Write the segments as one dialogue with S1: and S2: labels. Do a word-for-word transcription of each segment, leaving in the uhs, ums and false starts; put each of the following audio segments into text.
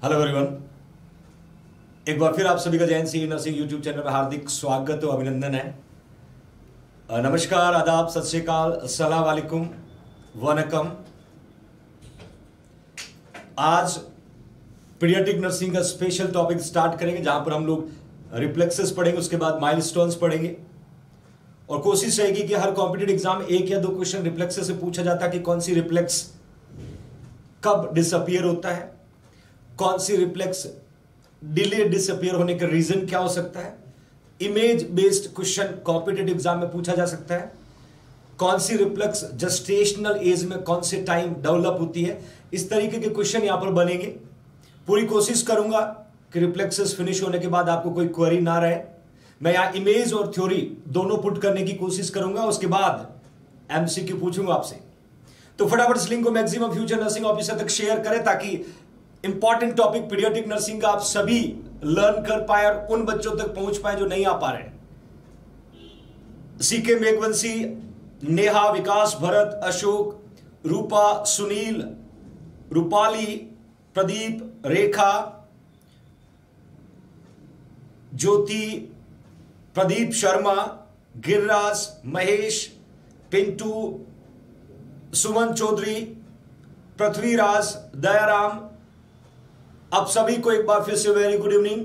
S1: Hello everyone, एक बार फिर आप सभी का Jain C nursing YouTube channel पर हार्दिक स्वागत और अभिनंदन है। नमस्कार, आदाब, सत श्री अकाल, अस्सलाम वालेकुम, वनकम। आज पीडियाट्रिक नर्सिंग का स्पेशल टॉपिक स्टार्ट करेंगे जहां पर हम लोग रिफ्लेक्सेस पढ़ेंगे, उसके बाद माइलस्टोन्स पढ़ेंगे और कोशिश रहेगी कि हर कॉम्पिटिटिव एग्जाम में एक या दो क्वेश्चन रिफ्लेक्सेस से पूछा जाता है कि कौन सी रिफ्लेक्स कब डिसअपियर होता है, कौन सी रिफ्लेक्स डिले डिसअपियर होने का रीजन क्या हो सकता है, image based question competitive exam में पूछा जा सकता है, कौन सी रिफ्लेक्स जेस्टेशनल एज में कौन से टाइम डेवलप होती है। इस तरीके के क्वेश्चन यहां पर बनेंगे। पूरी कोशिश करूंगा कि रिफ्लेक्सेस फिनिश होने के बाद आपको कोई क्वेरी ना रहे। मैं यहां इमेज और थ्योरी दोनों पुट करने की कोशिश करूंगा, उसके बाद एमसीक्यू पूछूंगा आपसे। तो फटाफट इस लिंक को मैक्सिमम फ्यूचर नर्सिंग ऑफिसर तक शेयर करें ताकि इंपॉर्टेंट टॉपिक पीडियाट्रिक नर्सिंग का आप सभी लर्न कर पाए और उन बच्चों तक पहुंच पाए जो नहीं आ पा रहे। सीके मेघवंशी, नेहा, विकास, भरत, अशोक, रूपा, सुनील, रूपाली, प्रदीप, रेखा, ज्योति, प्रदीप शर्मा, गिरिराज, महेश, पिंटू, सुमन चौधरी, पृथ्वीराज, दयाराम, आप सभी को एक बार फिर से वेरी गुड इवनिंग।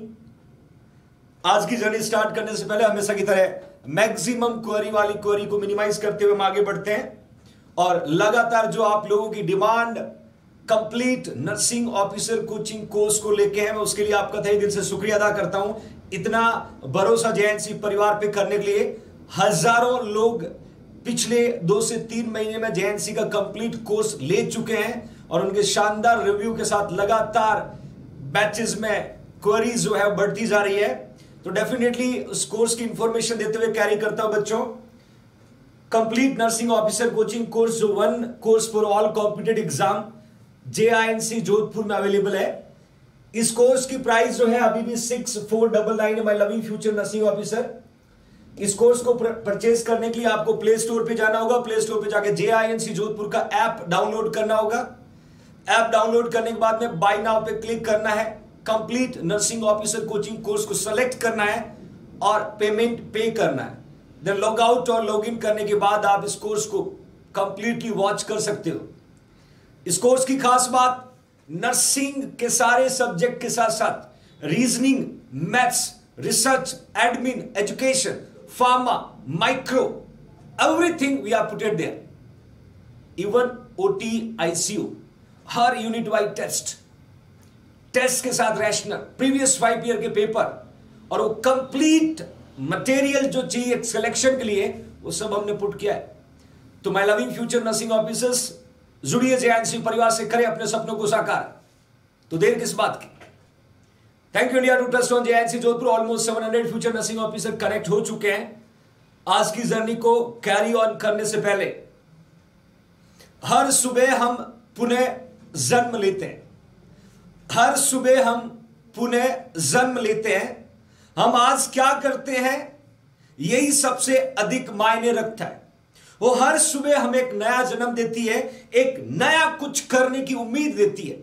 S1: आज की जर्नी स्टार्ट करने से पहले हमेशा की तरह मैक्सिमम क्वेरी वाली क्वेरी को मिनिमाइज करते हुए हम आगे बढ़ते हैं और लगातार जो आप लोगों की demand complete nursing officer coaching course को लेके है, मैं उसके लिए आपका तहे दिल से शुक्रिया अदा करता हूं। इतना भरोसा जेएनसी परिवार पे करने के लिए हजारों लोग पिछले दो से तीन महीने में जेएनसी का कंप्लीट कोर्स ले चुके हैं और उनके शानदार रिव्यू के साथ लगातार बैचेस में क्वेरीज जो है बढ़ती जा रही है। तो डेफिनेटली उस कोर्स की इंफॉर्मेशन देते हुए कैरी करता हूं बच्चों। Complete nursing officer coaching course जो one course for all competitive exam JINC Jodhpur में अवेलेबल है। इस कोर्स की प्राइस जो है अभी भी सिक्स फोर डबल नाइन है my loving future nursing officer. इस कोर्स को परचेज करने के लिए आपको प्ले स्टोर पे जाना होगा। प्ले स्टोर पे जाके जेआईएनसी जोधपुर का ऐप डाउनलोड करना होगा। ऐप डाउनलोड करने के बाद में बाय नाउ पे क्लिक करना है, complete nursing officer coaching course को सेलेक्ट करना है और पेमेंट पे करना है। देन लॉग आउट और लॉग इन करने के बाद आप इस कोर्स को कंप्लीटली वॉच कर सकते हो। इस कोर्स की खास बात, नर्सिंग के सारे सब्जेक्ट के साथ साथ reasoning, maths, research, admin, education, pharma, micro, everything we are puted there. Even OT, ICU, हर यूनिट वाइज टेस्ट टेस्ट के साथ रैशनल, प्रीवियस फाइव ईयर के पेपर और वो कंप्लीट मटेरियल जो चाहिए सिलेक्शन के लिए वो सब हमने पुट किया है। तो my loving future nursing officers, जुड़िए जेएनसी परिवार से, करें अपने सपनों को साकार। तो देर किस बात की। Thank you India to trust on JNC Jodhpur. Almost seven hundred future nursing officer connect हो चुके हैं। आज की जर्नी को कैरी ऑन करने से पहले हर सुबह हम पुनः जन्म लेते हैं। हर सुबह हम पुनः जन्म लेते हैं। हम आज क्या करते हैं यही सबसे अधिक मायने रखता है। वो हर सुबह हमें एक नया जन्म देती है, एक नया कुछ करने की उम्मीद देती है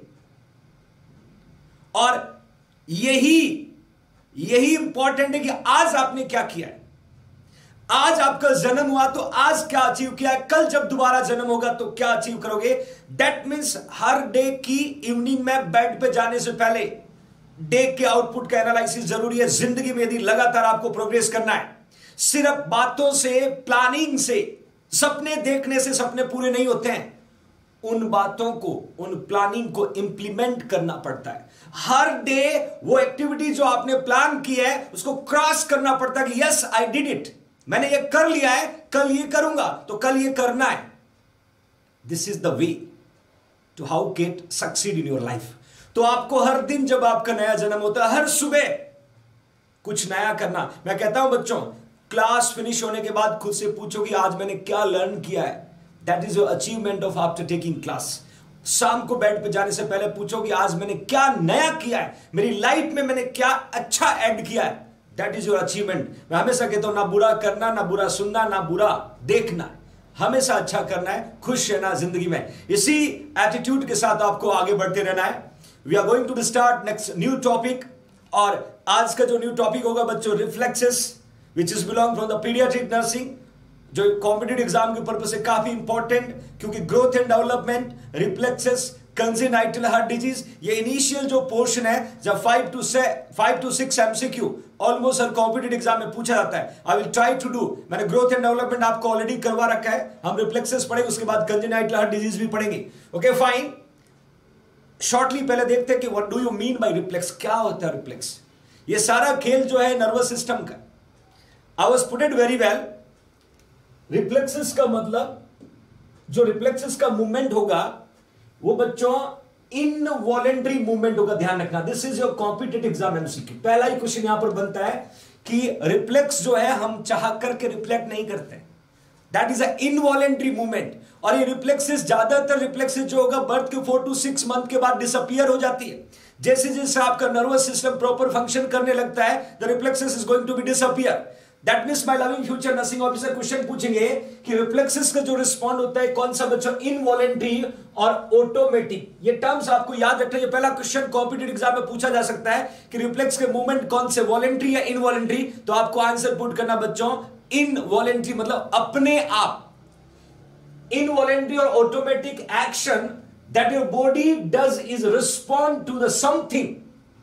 S1: और यही यही इंपॉर्टेंट है कि आज आपने क्या किया है। आज आपका जन्म हुआ तो आज क्या अचीव किया है, कल जब दोबारा जन्म होगा तो क्या अचीव करोगे। दैट मीन्स हर डे की इवनिंग में बेड पे जाने से पहले डे के आउटपुट का एनालिसिस जरूरी है। जिंदगी में यदि लगातार आपको प्रोग्रेस करना है, सिर्फ बातों से, प्लानिंग से, सपने देखने से सपने पूरे नहीं होते हैं। उन बातों को, उन प्लानिंग को इंप्लीमेंट करना पड़ता है। हर डे वो एक्टिविटी जो आपने प्लान की है उसको क्रॉस करना पड़ता है कि यस आई डिड इट, मैंने ये कर लिया है, कल ये करूंगा तो कल ये करना है। This is the way to how get succeed in your life. तो आपको हर दिन जब आपका नया जन्म होता है, हर सुबह कुछ नया करना। मैं कहता हूं बच्चों, क्लास फिनिश होने के बाद खुद से पूछो कि आज मैंने क्या लर्न किया है। That is your achievement of after taking class. शाम को बेड पे जाने से पहले पूछो कि आज मैंने क्या नया किया है, मेरी लाइफ में मैंने क्या अच्छा ऐड किया है। That is your achievement. मैं हमेशा कहता हूं, ना बुरा करना, ना बुरा सुनना, ना बुरा देखना, हमेशा अच्छा करना है, खुश रहना जिंदगी में। इसी एटीट्यूड के साथ आपको आगे बढ़ते रहना है। We are going to start next new topic. और आज का जो न्यू टॉपिक होगा बच्चों, reflexes which is belong from the paediatric nursing, जो कॉम्पिटिटिव एग्जाम के पर्पज से काफी इंपॉर्टेंट, क्योंकि growth and development, reflexes, congenital heart disease, ये इनिशियल जो पोर्शन है, जब फाइव टू से five to six MCQ almost हर कॉम्पिटिटिव एग्जाम में पूछा जाता है। I will try to do, मैंने ग्रोथ एंड डेवलपमेंट आपको ऑलरेडी करवा रखा है, हम रिफ्लेक्सेस पढ़ेंगे, उसके बाद कंजेनाइटल हार्ट डिजीज भी पढ़ेंगे। ओके फाइन, शॉर्टली पहले देखते हैं कि what do you mean by reflex, क्या होता है रिफ्लेक्स। ये सारा खेल जो है नर्वस सिस्टम का। I was put it very well. Reflexes का मतलब, जो रिफ्लेक्सेस का मूवमेंट होगा वो बच्चों इनवॉलेंटरी मूवमेंट होगा, ध्यान रखना। This is your competitive exam MCQ. पहला ही क्वेश्चन यहां पर बनता है कि रिफ्लेक्स जो है हम चाह करके रिफ्लेक्ट नहीं करते, that is a involuntary movement. और ये रिफ्लेक्सेस, ज्यादातर रिफ्लेक्सेस जो होगा बर्थ के फोर टू सिक्स मंथ के बाद डिसअपियर हो जाती है। जैसे जैसे आपका नर्वस सिस्टम प्रॉपर फंक्शन करने लगता है, the reflexes is going to be disappear. That means my loving future nursing officer question पूछेंगे कि रिफ्लेक्सेस का जो रिस्पॉन्ड होता है कौन सा बच्चों, इनवॉलेंटरी और ऑटोमेटिक। ये टर्म्स आपको याद रखना। ये पहला क्वेश्चन कॉम्पिटिटिव एग्जाम में पूछा जा सकता है कि रिफ्लेक्स के मूवमेंट कौन से, वॉलेंटरी या इनवॉलेंटरी। तो आपको आंसर पुट करना बच्चों इनवॉलेंटरी, मतलब अपने आप। इनवॉलेंटरी और automatic action that your body does is respond to the something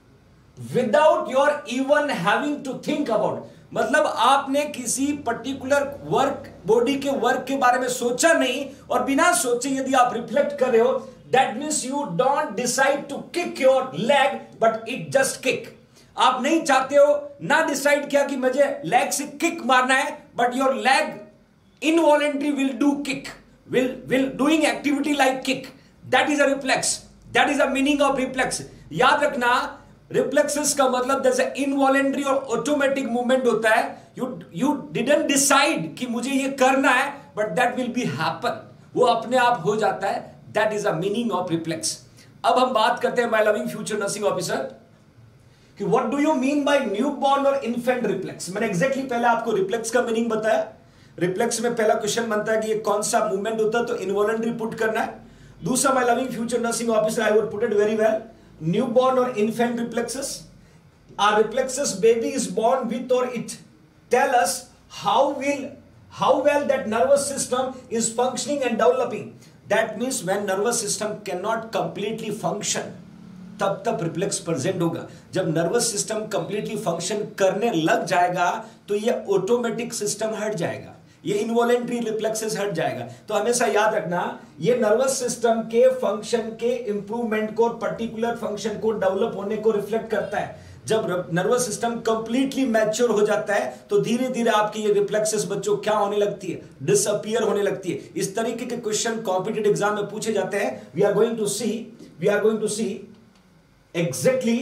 S1: without your even having to think about. मतलब आपने किसी पर्टिकुलर वर्क, बॉडी के वर्क के बारे में सोचा नहीं, और बिना सोचे यदि आप रिफ्लेक्ट कर रहे हो, that means you don't decide to kick your leg but it just kick. आप नहीं चाहते हो, ना डिसाइड किया कि मुझे लेग से किक मारना है, but your leg involuntary will do kick, will will doing activity like kick. That is a reflex, that is a meaning of reflex. याद रखना, रिफ्लेक्सेस का मतलब जैसे इनवॉलेंटरी और ऑटोमेटिक मूवमेंट होता है। यू यू डिडंट डिसाइड कि मुझे ये करना है, but that will be happen, वो अपने आप हो जाता है। That is a meaning of reflex. अब हम बात करते हैं my loving future nursing officer कि what do you mean by newborn और इन्फेंट रिफ्लेक्स। मैंने एग्जैक्टली पहले आपको रिफ्लेक्स का मीनिंग बताया। रिफ्लेक्स में पहला क्वेश्चन बनता है कि ये कौन सा मूवमेंट होता है, तो इनवॉलेंटरी पुट करना है। दूसरा, my loving future nursing officer, I would put it very well, newborn or infant reflexes. Are reflexes baby is born with, or it tell us how will how well that nervous system is functioning and developing. That means when nervous system cannot completely function, तब तब reflex present होगा। जब nervous system completely function करने लग जाएगा तो ये automatic system हट जाएगा, ये इनवॉलेंटरी रिफ्लेक्सेस हट जाएगा। तो हमेशा याद रखना, ये नर्वस सिस्टम के फंक्शन के इंप्रूवमेंट को, पर्टिकुलर फंक्शन को डेवलप होने को रिफ्लेक्ट करता है। जब नर्वस सिस्टम कंप्लीटली मैच्योर हो जाता है तो धीरे धीरे आपकी ये रिफ्लेक्सेस बच्चों क्या होने लगती है, डिसअपियर होने लगती है। इस तरीके के क्वेश्चन कॉम्पिटिटिव एग्जाम में पूछे जाते हैं। We are going to see we are going to see exactly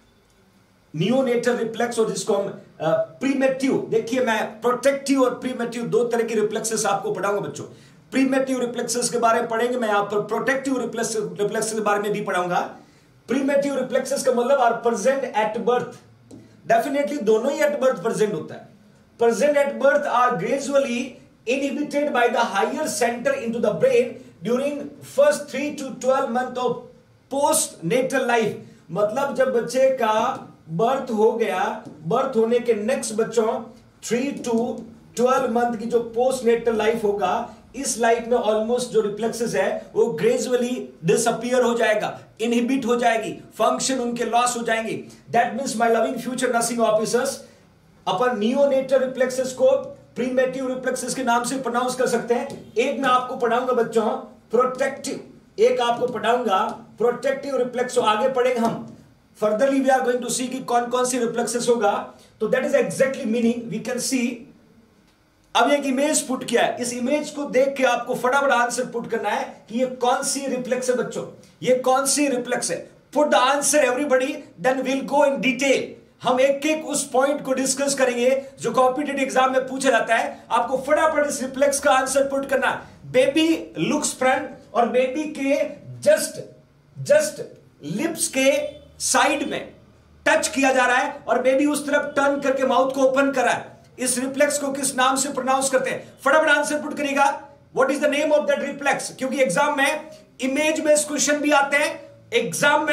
S1: neonatal reflex और जिसको हम प्रीमेटिव, देखिए मैं प्रोटेक्टिव और प्रीमेटिव दो तरह की रिफ्लेक्सेस आपको पढ़ाऊंगा बच्चों। प्रीमेटिव रिफ्लेक्सेस के बारे में पढ़ेंगे, मैं यहां पर प्रोटेक्टिव रिफ्लेक्स रिफ्लेक्सेस के बारे में भी पढ़ाऊंगा। प्रीमेटिव रिफ्लेक्सेस का मतलब are present at birth. Definitely दोनों ही एट बर्थ प्रेजेंट होता है। Present at birth are gradually inhibited by the higher centre into the brain during first three to twelve month of postnatal life. मतलब जब बच्चे का birth हो गया, बर्थ होने के नेक्स्ट बच्चों थ्री टू ट्वेल्व मंथ की जो पोस्ट नेटल लाइफ होगा, इस लाइफ में ऑलमोस्ट जो रिफ्लेक्सेस है वो ग्रेजुअली डिसअपियर हो जाएगा, इनहिबिट हो जाएगी, फंक्शन उनके लॉस हो जाएंगे। That means my loving future nursing officers, अपन नियोनेटल रिफ्लेक्सेस को प्रीमेटिव रिफ्लेक्सेस के नाम से प्रोनाउंस कर सकते हैं। एक मैं आपको पढ़ाऊंगा बच्चों प्रोटेक्टिव, एक आपको पढ़ाऊंगा प्रोटेक्टिव रिफ्लेक्स। आगे पढ़ेंगे हम furtherly, we are going to see कि कौन कौन सी रिफ्लेक्सेस होगा। तो that is exactly meaning we can see. अब एक इमेज पुट किया है, इस इमेज को देख के आपको फटाफट आंसर पुट करना है कि ये कौन सी रिफ्लेक्स है बच्चों, ये कौन सी रिफ्लेक्स है। Put the answer everybody, then will go in detail. हम एक एक उस पॉइंट को डिस्कस करेंगे जो कॉम्पिटिटिव एग्जाम में पूछा जाता है। आपको फटाफट इस रिफ्लेक्स का आंसर पुट करना। बेबी लुक्स फ्रंट, और बेबी के जस्ट जस्ट लिप्स के साइड में टच किया जा रहा है, और बेबी उस तरफ टर्न करके माउथ को ओपन कर रहा है। इस रिफ्लेक्स को किस नाम से प्रोनाउंस करते हैं? फटाफट आंसर पुट करिएगा। What is the name of that reflex? क्योंकि एग्जाम में इमेज में क्वेश्चन भी आते हैं, एग्जाम में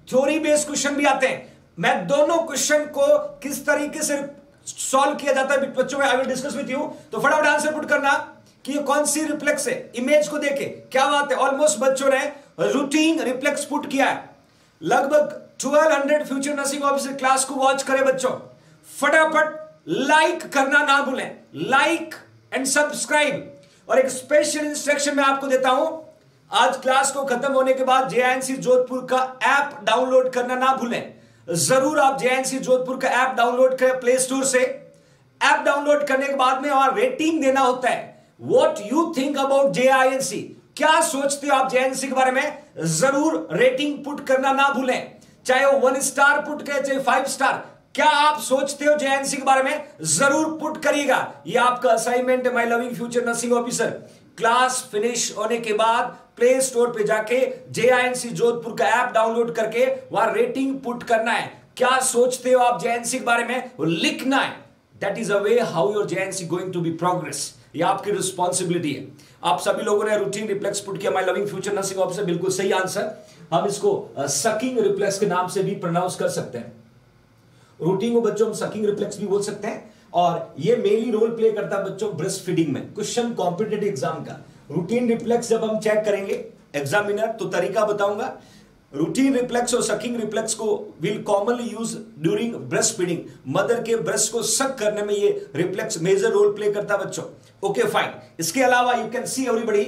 S1: थ्योरी बेस्ड क्वेश्चन भी आते हैं। मैं दोनों क्वेश्चन को किस तरीके से सॉल्व किया जाता है बच्चों में I will discuss with you. तो फटाफट आंसर पुट करना कि ये कौन सी रिफ्लेक्स है। इमेज को देखे क्या बात है, ऑलमोस्ट बच्चों ने रूटीन रिफ्लेक्स पुट किया है। लगभग बारह सौ फ्यूचर नर्सिंग ऑफिसर क्लास को वॉच करें बच्चों। फटाफट लाइक करना ना भूलें, लाइक एंड सब्सक्राइब। और एक स्पेशल इंस्ट्रक्शन मैं आपको देता हूं, आज क्लास को खत्म होने के बाद जेआईएनसी जोधपुर का ऐप डाउनलोड करना ना भूलें। जरूर आप जेआईएनसी जोधपुर का ऐप डाउनलोड करें प्ले स्टोर से। ऐप डाउनलोड करने के बाद में और रेटिंग देना होता है। What you think about JINC, क्या सोचते हो आप जेआईएनसी के बारे में, जरूर रेटिंग पुट करना ना भूलें। चाहे वो वन स्टार पुट करें चाहे फाइव स्टार, क्या आप सोचते हो जेएनसी के बारे में, जरूर पुट करिएगा। ये आपका असाइनमेंट है my loving future nursing officer. Class finish होने के बाद प्ले स्टोर पे जाके जेएनसी जोधपुर का ऐप डाउनलोड करके वहां रेटिंग पुट करना है। क्या सोचते हो आप जेएनसी के बारे में, वो लिखना है। That is a way how your JNC going to be progress. ये आपकी रिस्पॉन्सिबिलिटी है। आप सभी लोगों ने रूटीन रिफ्लेक्स पुट किया, my loving future nursing officer, बिल्कुल सही आंसर। हम इसको सकिंग रिफ्लेक्स के नाम से भी प्रोनाउंस कर सकते हैं। रूटीन को बच्चों हम सकिंग रिफ्लेक्स भी बोल सकते हैं। और ये मेनली रोल प्ले करता है बच्चों ब्रेस्ट फीडिंग में। क्वेश्चन कॉम्पिटिटिव एग्जाम का रूटीन रिफ्लेक्स जब हम चेक करेंगे एग्जामिनर, तो तरीका बताऊंगा। रूटीन रिफ्लेक्स और सकिंग रिफ्लेक्स को will commonly use during breast feeding. Mother के ब्रेस्ट को सक करने में ये रिफ्लेक्स मेजर रोल प्ले करता है बच्चों। Okay fine. इसके अलावा यू कैन सी एवरीबॉडी,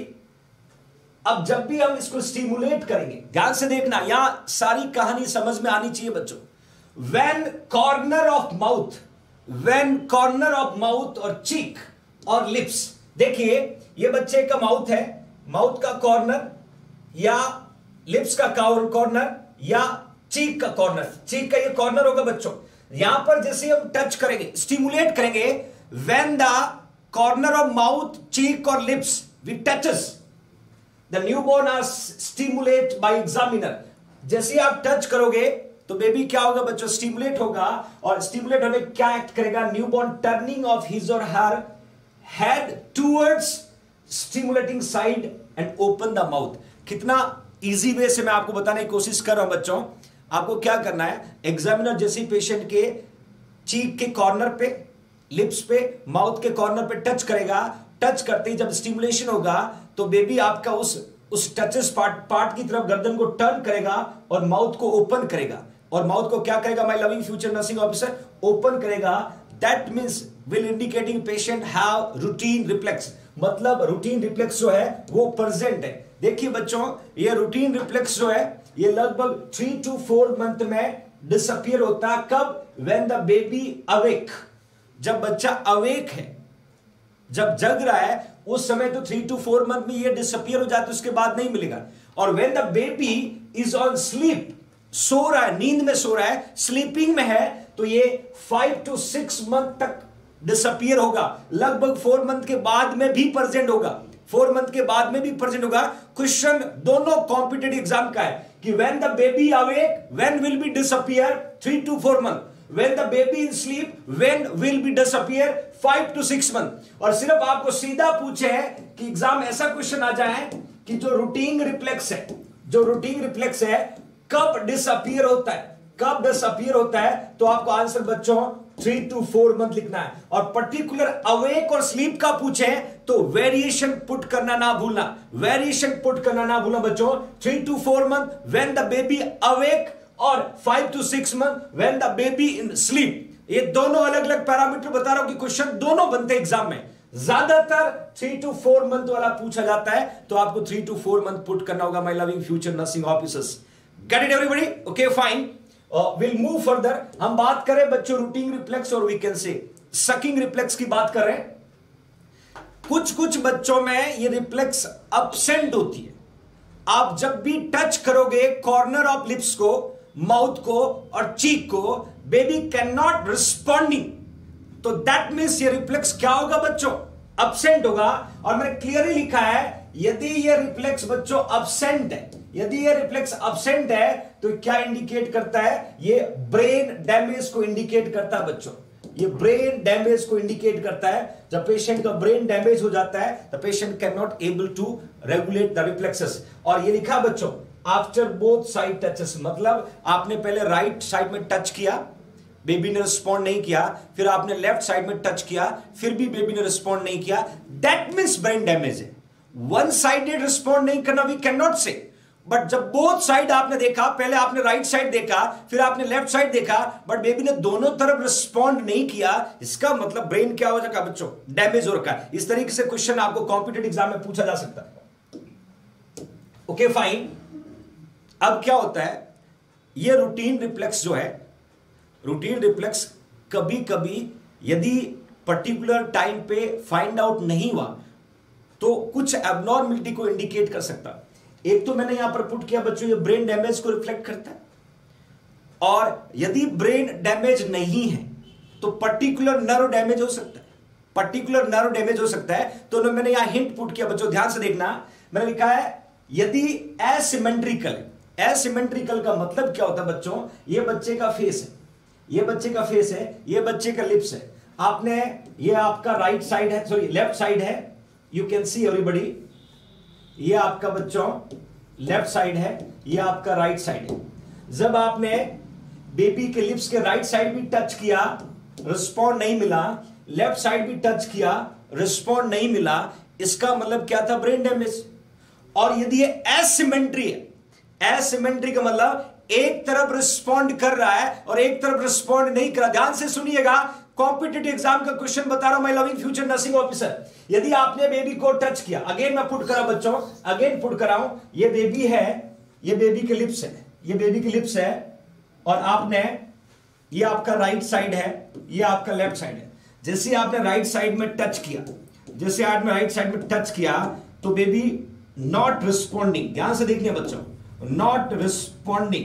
S1: अब जब भी हम इसको स्टिमुलेट करेंगे, ध्यान से देखना, यहां सारी कहानी समझ में आनी चाहिए बच्चों। When corner of mouth, when corner of mouth और cheek और lips, देखिए ये बच्चे का माउथ है, माउथ का कॉर्नर या लिप्स का कॉर्नर या चीक का कॉर्नर, चीक का ये कॉर्नर होगा बच्चों। यहां पर जैसे हम टच करेंगे, स्टिमुलेट करेंगे, when the corner of mouth, cheek और lips we touches, the newborn are stimulated by examiner। जैसे आप टच करोगे तो बेबी क्या होगा बच्चों, स्टिमुलेट होगा। और स्टिमुलेट होने क्या एक्ट करेगा, न्यूबॉर्न टर्निंग ऑफ हिज और her head towards stimulating side and open the mouth. कितना इजी वे से मैं आपको बताने की कोशिश कर रहा हूं बच्चों। आपको क्या करना है, एग्जामिनर जैसे पेशेंट के चीक के कॉर्नर पे, लिप्स पे, माउथ के कॉर्नर पे टच करेगा, टच करते ही जब स्टिमुलेशन होगा तो बेबी आपका उस उस टचेस पार्ट पार्ट की तरफ गर्दन को टर्न करेगा और माउथ को ओपन करेगा। और माउथ को क्या करेगा, my loving future nursing officer, open करेगा। That means will indicating patient have routine reflex, मतलब रूटीन रिफ्लेक्स जो है वो प्रेजेंट है। देखिए बच्चों, ये रूटीन रिफ्लेक्स जो है ये लगभग थ्री टू फोर मंथ में डिसअपियर होता है। कब, व्हेन द बेबी अवेक, जब बच्चा अवेक है, जब जग रहा है उस समय तो थ्री टू फोर मंथ में ये डिसअपियर हो जाता है, उसके बाद नहीं मिलेगा। और when the baby is on sleep, सो रहा है, नींद में सो रहा है, स्लीपिंग में है, तो ये फाइव टू सिक्स मंथ तक डिसअपियर होगा। लगभग फोर मंथ के बाद में भी प्रेजेंट होगा, फोर मंथ के बाद में भी प्रेजेंट होगा। क्वेश्चन दोनों कॉम्पिटिटिव एग्जाम का है कि when the baby awake, when will be disappear, three to four month. When the baby in sleep, when will be disappear, five to six month। और सिर्फ आपको सीधा पूछे कि एग्जाम ऐसा क्वेश्चन आ जाए कि जो रूटीन रिफ्लेक्स है, जो रूटीन रिफ्लेक्स है कब डिसअपियर होता है, कब डिसअपियर होता है, तो आपको आंसर बच्चों थ्री टू फोर मंथ लिखना है। और पर्टिकुलर अवेक और स्लीप का पूछे तो वेरिएशन पुट करना ना भूलना, वेरिएशन पुट करना ना भूलना बच्चों। Three to four month when the baby awake और five to six month when the baby in sleep. ये दोनों अलग अलग पैरामीटर बता रहा हूं कि क्वेश्चन दोनों बनते हैं एग्जाम में। ज्यादातर थ्री टू फोर मंथ वाला पूछा जाता है, तो आपको three to four month put करना होगा my loving future nursing officers. Get it everybody? Okay fine, will move further. हम बात करें बच्चों रूटीन रिफ्लेक्स और we can say sucking reflex की बात कर रहे हैं। कुछ कुछ बच्चों में ये रिफ्लेक्स एब्सेंट होती है। आप जब भी टच करोगे कॉर्नर ऑफ लिप्स को, माउथ को और चीक को, बेबी कैन नॉट रिस्पॉन्डिंग, तो दैट मीन्स ये रिफ्लेक्स क्या होगा बच्चों, एब्सेंट होगा। और मैंने क्लियरली लिखा है यदि ये रिफ्लेक्स बच्चों एब्सेंट है, यदि ये रिफ्लेक्स एब्सेंट है तो क्या इंडिकेट करता है, ये ब्रेन डैमेज को इंडिकेट करता है बच्चों। ये ब्रेन डैमेज को इंडिकेट करता है। जब पेशेंट का ब्रेन डैमेज हो जाता है the patient can not able to regulate the reflexes. और ये लिखा बच्चों आफ्टर बोथ साइड टचेस, मतलब आपने पहले राइट साइड में टच किया, बेबी ने रिस्पॉन्ड नहीं किया, फिर आपने लेफ्ट साइड में टच किया, फिर भी बेबी ने रिस्पॉन्ड नहीं किया, दैट मींस ब्रेन डैमेज है। वन साइडेड रिस्पॉन्ड नहीं करना we can not say, but जब बोथ साइड आपने देखा, पहले आपने राइट साइड देखा, फिर आपने लेफ्ट साइड देखा, बट बेबी ने दोनों तरफ रिस्पॉन्ड नहीं किया, इसका मतलब ब्रेन क्या हो जाएगा बच्चों, डैमेज हो रखा है। इस तरीके से क्वेश्चन आपको कॉम्पिटिटिव एग्जाम में पूछा जा सकता है। Okay fine. अब क्या होता है, ये रूटीन रिफ्लेक्स जो है, रूटीन रिफ्लेक्स कभी कभी यदि पर्टिकुलर टाइम पे फाइंड आउट नहीं हुआ तो कुछ एबनॉर्मलिटी को इंडिकेट कर सकता। एक तो मैंने यहां पर पुट किया बच्चों, ये ब्रेन डैमेज को रिफ्लेक्ट करता है, और यदि ब्रेन डैमेज नहीं है तो पर्टिकुलर नर्व डैमेज हो सकता है, पर्टिकुलर नर्व डैमेज हो सकता है। तो मैंने यहां हिंट पुट किया बच्चों, ध्यान से देखना, मैंने लिखा है यदि एसिमेट्रिकल, एसिमेट्रिकल का मतलब क्या होता है बच्चों, ये बच्चे का फेस है, ये बच्चे का फेस है, ये बच्चे का लिप्स है, आपने, ये आपका राइट साइड है, सॉरी लेफ्ट साइड है, यू कैन सी एवरीबॉडी, ये आपका बच्चों लेफ्ट साइड है, ये आपका राइट साइड है। जब आपने बेबी के लिप्स के राइट साइड भी टच किया, रिस्पॉन्ड नहीं मिला, लेफ्ट साइड भी टच किया, रिस्पॉन्ड नहीं मिला, इसका मतलब क्या था, ब्रेन डैमेज। और यदि ये एसिमेट्री है, एसिमेट्री का मतलब एक तरफ रिस्पॉन्ड कर रहा है और एक तरफ रिस्पॉन्ड नहीं कर रहा। ध्यान से सुनिएगा, कॉम्पिटिटिव एग्जाम का क्वेश्चन बता रहा हूं, my loving future nursing officer. यदि आपने बेबी को टच किया, अगेन मैं पुट करा बच्चों, अगेन पुट कराऊं, ये बेबी है, ये बेबी के लिप्स है, ये बेबी के लिप्स है, और आपने, ये आपका राइट साइड है, ये आपका लेफ्ट साइड है। जैसे आपने राइट साइड में टच किया, जैसे आपने राइट साइड में टच किया तो बेबी नॉट रिस्पॉन्डिंग, ध्यान से देखिए बच्चों, नॉट रिस्पॉन्डिंग,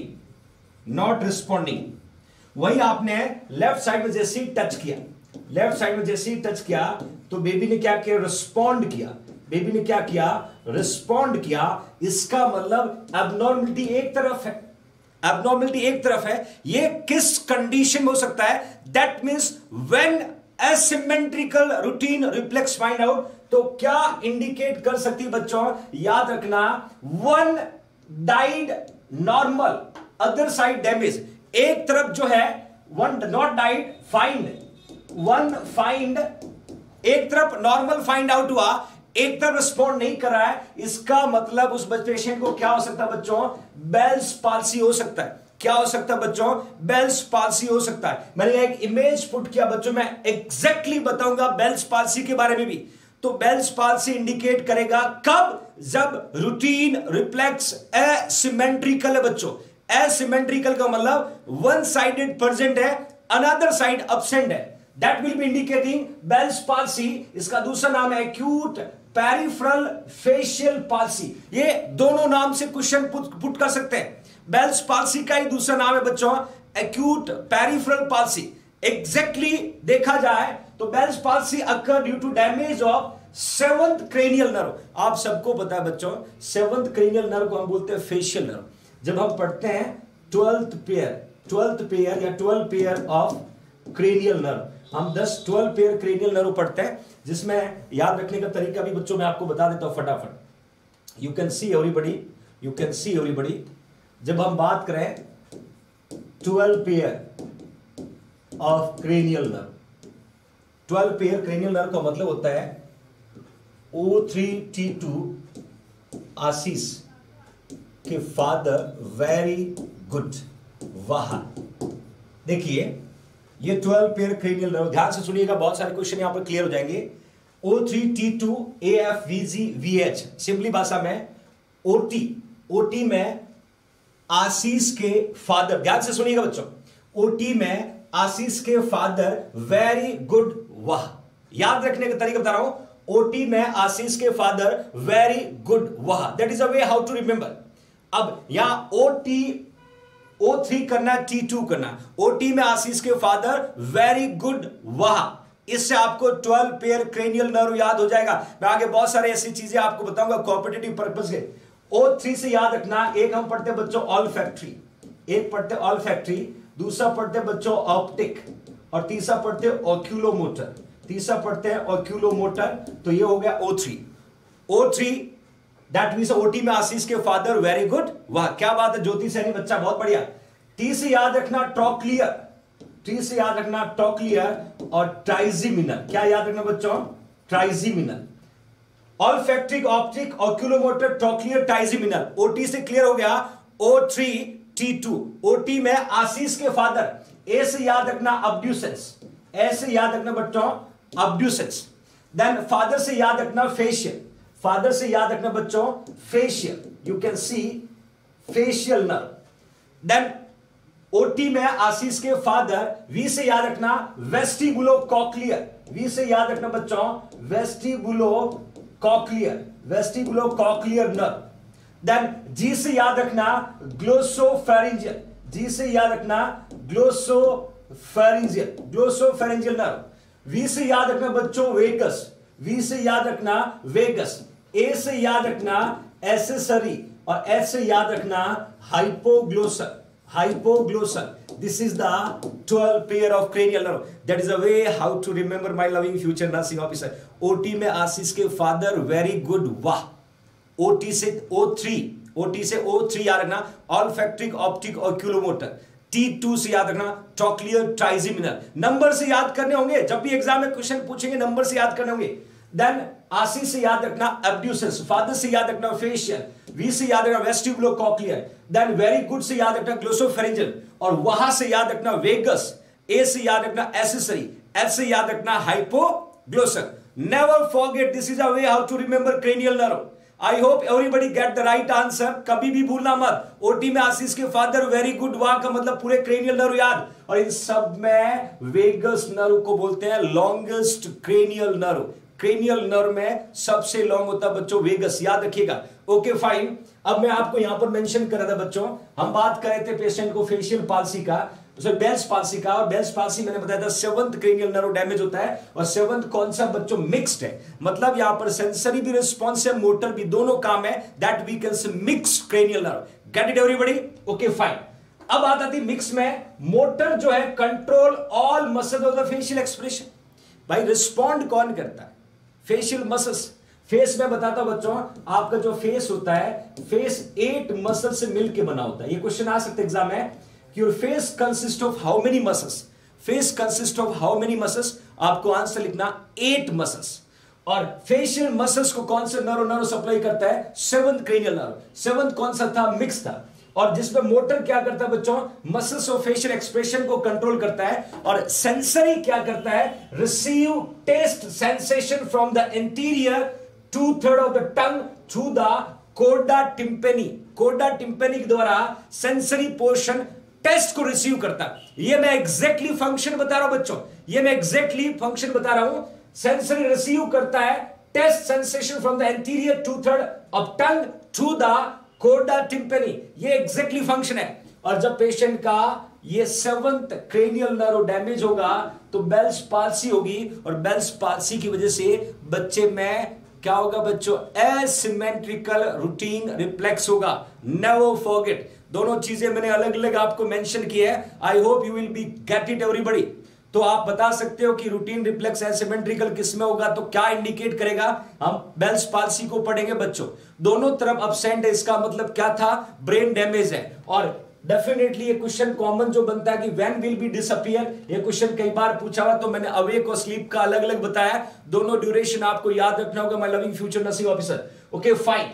S1: नॉट रिस्पॉन्डिंग। वही आपने लेफ्ट साइड में जैसे ही टच किया, लेफ्ट साइड में जैसे ही टच किया तो बेबी ने क्या किया, रिस्पॉन्ड किया, बेबी ने क्या किया, रिस्पॉन्ड किया। इसका मतलब एबनॉर्मलिटी एक तरफ है, एबनॉर्मलिटी एक तरफ है। ये किस कंडीशन में हो सकता है, that means when asymmetrical routine reflex find out, तो क्या इंडिकेट कर सकती है बच्चों, याद रखना, one side normal, other side damage. एक तरफ जो है one not side, find, one find, एक तरफ नॉर्मल फाइंड आउट हुआ, एक तरफ रिस्पॉन्ड नहीं कर रहा है, इसका मतलब उस पेशेंट को क्या हो सकता है बच्चों, बेल्स पाल्सी हो सकता है। क्या हो सकता है बच्चों, बेल्स पाल्सी हो सकता है। मैंने एक इमेज पुट किया बच्चों, मैं एग्जैक्टली बताऊंगा बेल्स पाल्सी के बारे में भी। तो बेल्स पाल्सी इंडिकेट करेगा कब, जब रूटीन रिफ्लेक्स एसिमेट्रिकल है बच्चों। एसिमेट्रिकल का मतलब वन साइडेड प्रेजेंट है, अनदर साइड एब्सेंट है, that will be indicating Bell's palsy. इसका दूसरा नाम है एक्यूट पेरिफेरल फेशियल पाल्सी। ये दोनों नाम से क्वेश्चन पुट, पुट कर सकते हैं। बेल्स पाल्सी का ही दूसरा नाम है बच्चों एक्यूट पेरिफेरल पाल्सी। एग्जैक्टली देखा जाए तो Bell's palsy occur due to damage of seventh cranial nerve. आप सबको पता है बच्चों, सेवंथ क्रेनियल नर्व को हम बोलते हैं फेशियल नर्व। जब हम पढ़ते हैं ट्वेल्थ पेयर, ट्वेल्थ पेयर या twelve pair of cranial nerve, हम दस ट्वेल्व पेयर क्रेनियल नर्व पढ़ते हैं, जिसमें याद रखने का तरीका भी बच्चों मैं आपको बता देता हूं फटाफट। You can see everybody, you can see everybody. जब हम बात करें twelve pair of cranial nerve, twelve pair cranial nerve का मतलब होता है O three T two Ashish के फादर वेरी गुड, वाह। देखिए ये ट्वेल्व पेयर क्रेनियल नर्व, ध्यान से सुनिएगा, बहुत सारे क्वेश्चन यहां पर क्लियर हो जाएंगे। O three T two A F V G V H, simply भाषा में ओटी, ओटी में आशीष के फादर, ध्यान से सुनिएगा बच्चों, ओटी में आशीष के फादर वेरी गुड, वाह। याद रखने का तरीका बता रहा हूं, ओटी में आशीष के फादर वेरी गुड, वाह, that is a way how to remember. अब यहां ओ टी ओ थ्री करना, टी टू करना, ओटी में आशीष के फादर वेरी गुड, वाह। इससे आपको ट्वेल्व पेयर क्रेनियल नर्व याद हो जाएगा। मैं आगे बहुत सारे ऐसी चीजें आपको बताऊंगा कॉम्पिटिटिव पर्पस के। ओ थ्री से याद रखना, एक हम पढ़ते बच्चों ऑल फैक्ट्री, एक पढ़ते ऑल फैक्ट्री, दूसरा पढ़ते बच्चों ऑप्टिक, और तीसरा पढ़ते ऑक्यूलोमोटर, तीसरा पढ़ते हैं ऑक्यूलोमोटर। तो ये हो गया O three. O three that means OT में आशीष के फादर, वेरी गुड, वाह क्या बात है ज्योति सैनी बच्चा, बहुत बढ़िया। टी से याद रखना ट्रॉक्लियर, टी से याद रखना ट्रॉक्लियर और ट्राइजीमिनल, क्या याद रखना बच्चों, trigeminal. Olfactic, optic, oculomotor, trochlear, trigeminal. OT से क्लियर हो गया, O three T two. OT में आशीष के फादर, ए से याद रखना अब्ड्यूसेंस, ए से याद रखना बच्चों अब्ड्यूसेंस। देन फादर से याद रखना फेशियल, फादर से याद रखना बच्चों facial, you can see facial nerve. Then OT में आशीष के फादर, वी से याद रखना वेस्टिबुलो कॉक्लियर, वी से याद रखना बच्चों vestibulo cochlear, vestibulo cochlear nerve. Then G से याद रखना ग्लोसोफेरिंजियल, जी से याद रखना ग्लोसोफेरिंजियल, ग्लोसोफेरिंजियल नर्व। वी से याद रखना बच्चों वेगस, वी से याद रखना वेगस। ए से याद रखना एसेसरी और एच से याद रखना hypoglossal, hypoglossal. This is the twelve pair of cranial nerve. That is a way how to remember my loving future nursing officer. O T में आशीष के फादर, वेरी गुड, वाह। O T से O three, O T से O three याद रखना olfactic, optic, oculomotor. T two से याद रखना ट्रॉक्लियर, ट्राइजीमिनल। नंबर से याद करने होंगे, जब भी एग्जाम में क्वेश्चन पूछेंगे नंबर से याद करने होंगे। देन आशीष से याद रखना एब्ड्यूसेंस, फादर से याद रखना फेशियल, वी से याद रखना vestibulo cochlear. Then very good से याद रखना ग्लोसोफेरिंजियल और वहां से याद रखना वेगस। ए से याद रखना एसेसरी, एच से याद रखना hypoglossal. Never forget, this is a way how to remember cranial nerve. I hope everybody get the right answer, कभी भी भूलना मत। ओटी में आशीष के फादर, वेरी गुड, वहां का मतलब पूरे क्रेनियल नर्व याद। और इन सब में वेगस नर्व को बोलते हैं longest cranial nerve. Cranial nerve में सबसे लॉन्ग होता है बच्चों वेगस, याद रखिएगा। ओके फाइन, अब मैं आपको यहां पर मेंशन कर रहा था बच्चों, हम बात कर रहे थे पेशेंट को फेशियल पाल्सी का, बेल्स पाल्सी का। और बेल्स पाल्सी मैंने बताया था सेवंथ क्रेनियल नर्व डैमेज होता है और सेवंथ कौन सा बच्चों मिक्स्ड है, मतलब यहां पर सेंसरी भी रिस्पॉन्स है, मोटर भी, दोनों काम है। That we can say mixed cranial nerve. Get it everybody? Okay fine. अब आता थी मिक्स में, मोटर जो है control all muscle of the facial expression. भाई रिस्पॉन्ड कौन करता है? Facial muscles. फेस में बताता हूं बच्चों, आपका जो फेस होता है, फेस एट मसल से मिलकर बना होता है। ये क्वेश्चन आ सकता है एग्जाम में, your face consist of how many muscles, face consist of how many muscles, आपको आंसर लिखना एट मसल्स। और फेशियल मसल्स को कौन से नर्व नर्व सप्लाई करता है? Seventh cranial nerve. सेवंथ कौन सा था? मिक्स था। और जिसमें मोटर क्या करता है बच्चों? मसल्स ऑफ फेशियल एक्सप्रेशन को कंट्रोल करता है। और सेंसरी क्या करता है? Receive taste sensation from the interior two third of the tongue through the कोडा टिम्पेनी। कोडा टिम्पेनी के द्वारा सेंसरी पोर्शन टेस्ट को रिसीव करता है। ये मैं एग्जैक्टली फंक्शन बता रहा हूं बच्चों, ये मैं एग्जैक्टली फंक्शन बता रहा हूं। सेंसरी रिसीव करता है taste sensation from the interior two third of tongue through the कोडा टिम्पेनी, ये एग्जैक्टली फंक्शन है। और जब पेशेंट का ये सेवंथ क्रेनियल नर्व डैमेज होगा तो बेल्स पाल्सी होगी, और बेल्स पाल्सी की वजह से बच्चे में क्या होगा बच्चों? एसिमेट्रिकल रूटीन रिफ्लेक्स होगा। नेवर फॉरगेट, दोनों चीजें मैंने अलग अलग आपको मेंशन की है। I hope you will be get it everybody. तो आप बता सकते हो कि रूटीन रिफ्लेक्स एसिमेट्रिकल किसमें होगा, तो क्या इंडिकेट करेगा? हम बेल्स पाल्सी को पढ़ेंगे बच्चों। दोनों तरफ अब्सेंट है, इसका मतलब क्या था? ब्रेन डैमेज है। और डेफिनेटली ये क्वेश्चन कॉमन जो बनता है कि व्हेन विल बी डिसअपियर, ये क्वेश्चन कई बार पूछा हुआ, तो मैंने अवेक और स्लीप का अलग अलग बताया। दोनों ड्यूरेशन आपको याद रखना होगा, my loving future nursing officer. Okay fine,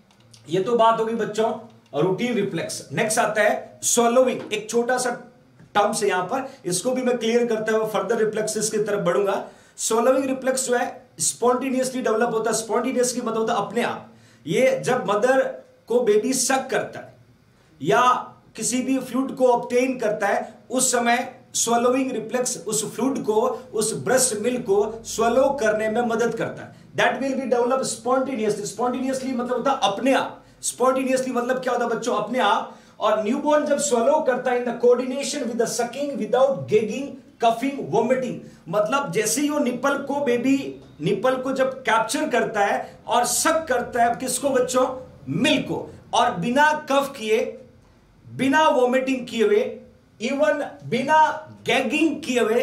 S1: ये तो बात होगी बच्चों रूटीन रिफ्लेक्स। नेक्स्ट आता है स्वॉलोइंग, एक छोटा सा टर्म्स है यहां पर, इसको भी मैं क्लियर करते हुए फर्दर रिफ्लेक्सेस की तरफ बढ़ूंगा। स्वॉलोइंग रिफ्लेक्स जो है स्पॉन्टेनियसली डेवलप होता है। स्पॉन्टेनियसली मतलब होता है अपने आप। ये जब मदर को बेबी सक करता है या किसी भी फ्लूइड को ऑब्टेन करता है, उस समय स्वॉलोइंग रिफ्लेक्स उस फ्लूइड को, उस ब्रेस्ट मिल्क को स्वॉलो करने में मदद करता है। That will be develop spontaneously. Spontaneously मतलब होता है अपने आप। स्पॉन्टेनियसली मतलब क्या होता है बच्चों? अपने आप। और न्यूबॉर्न जब स्वलो करता है in the coordination with the sucking without gagging, coughing, vomiting, मतलब जैसे ही वो निपल को, बेबी निपल को जब कैप्चर करता है और सक करता है किसको बच्चों? मिल्क को, और बिना कफ किए, बिना वोमिटिंग किए हुए, इवन बिना गैगिंग किए हुए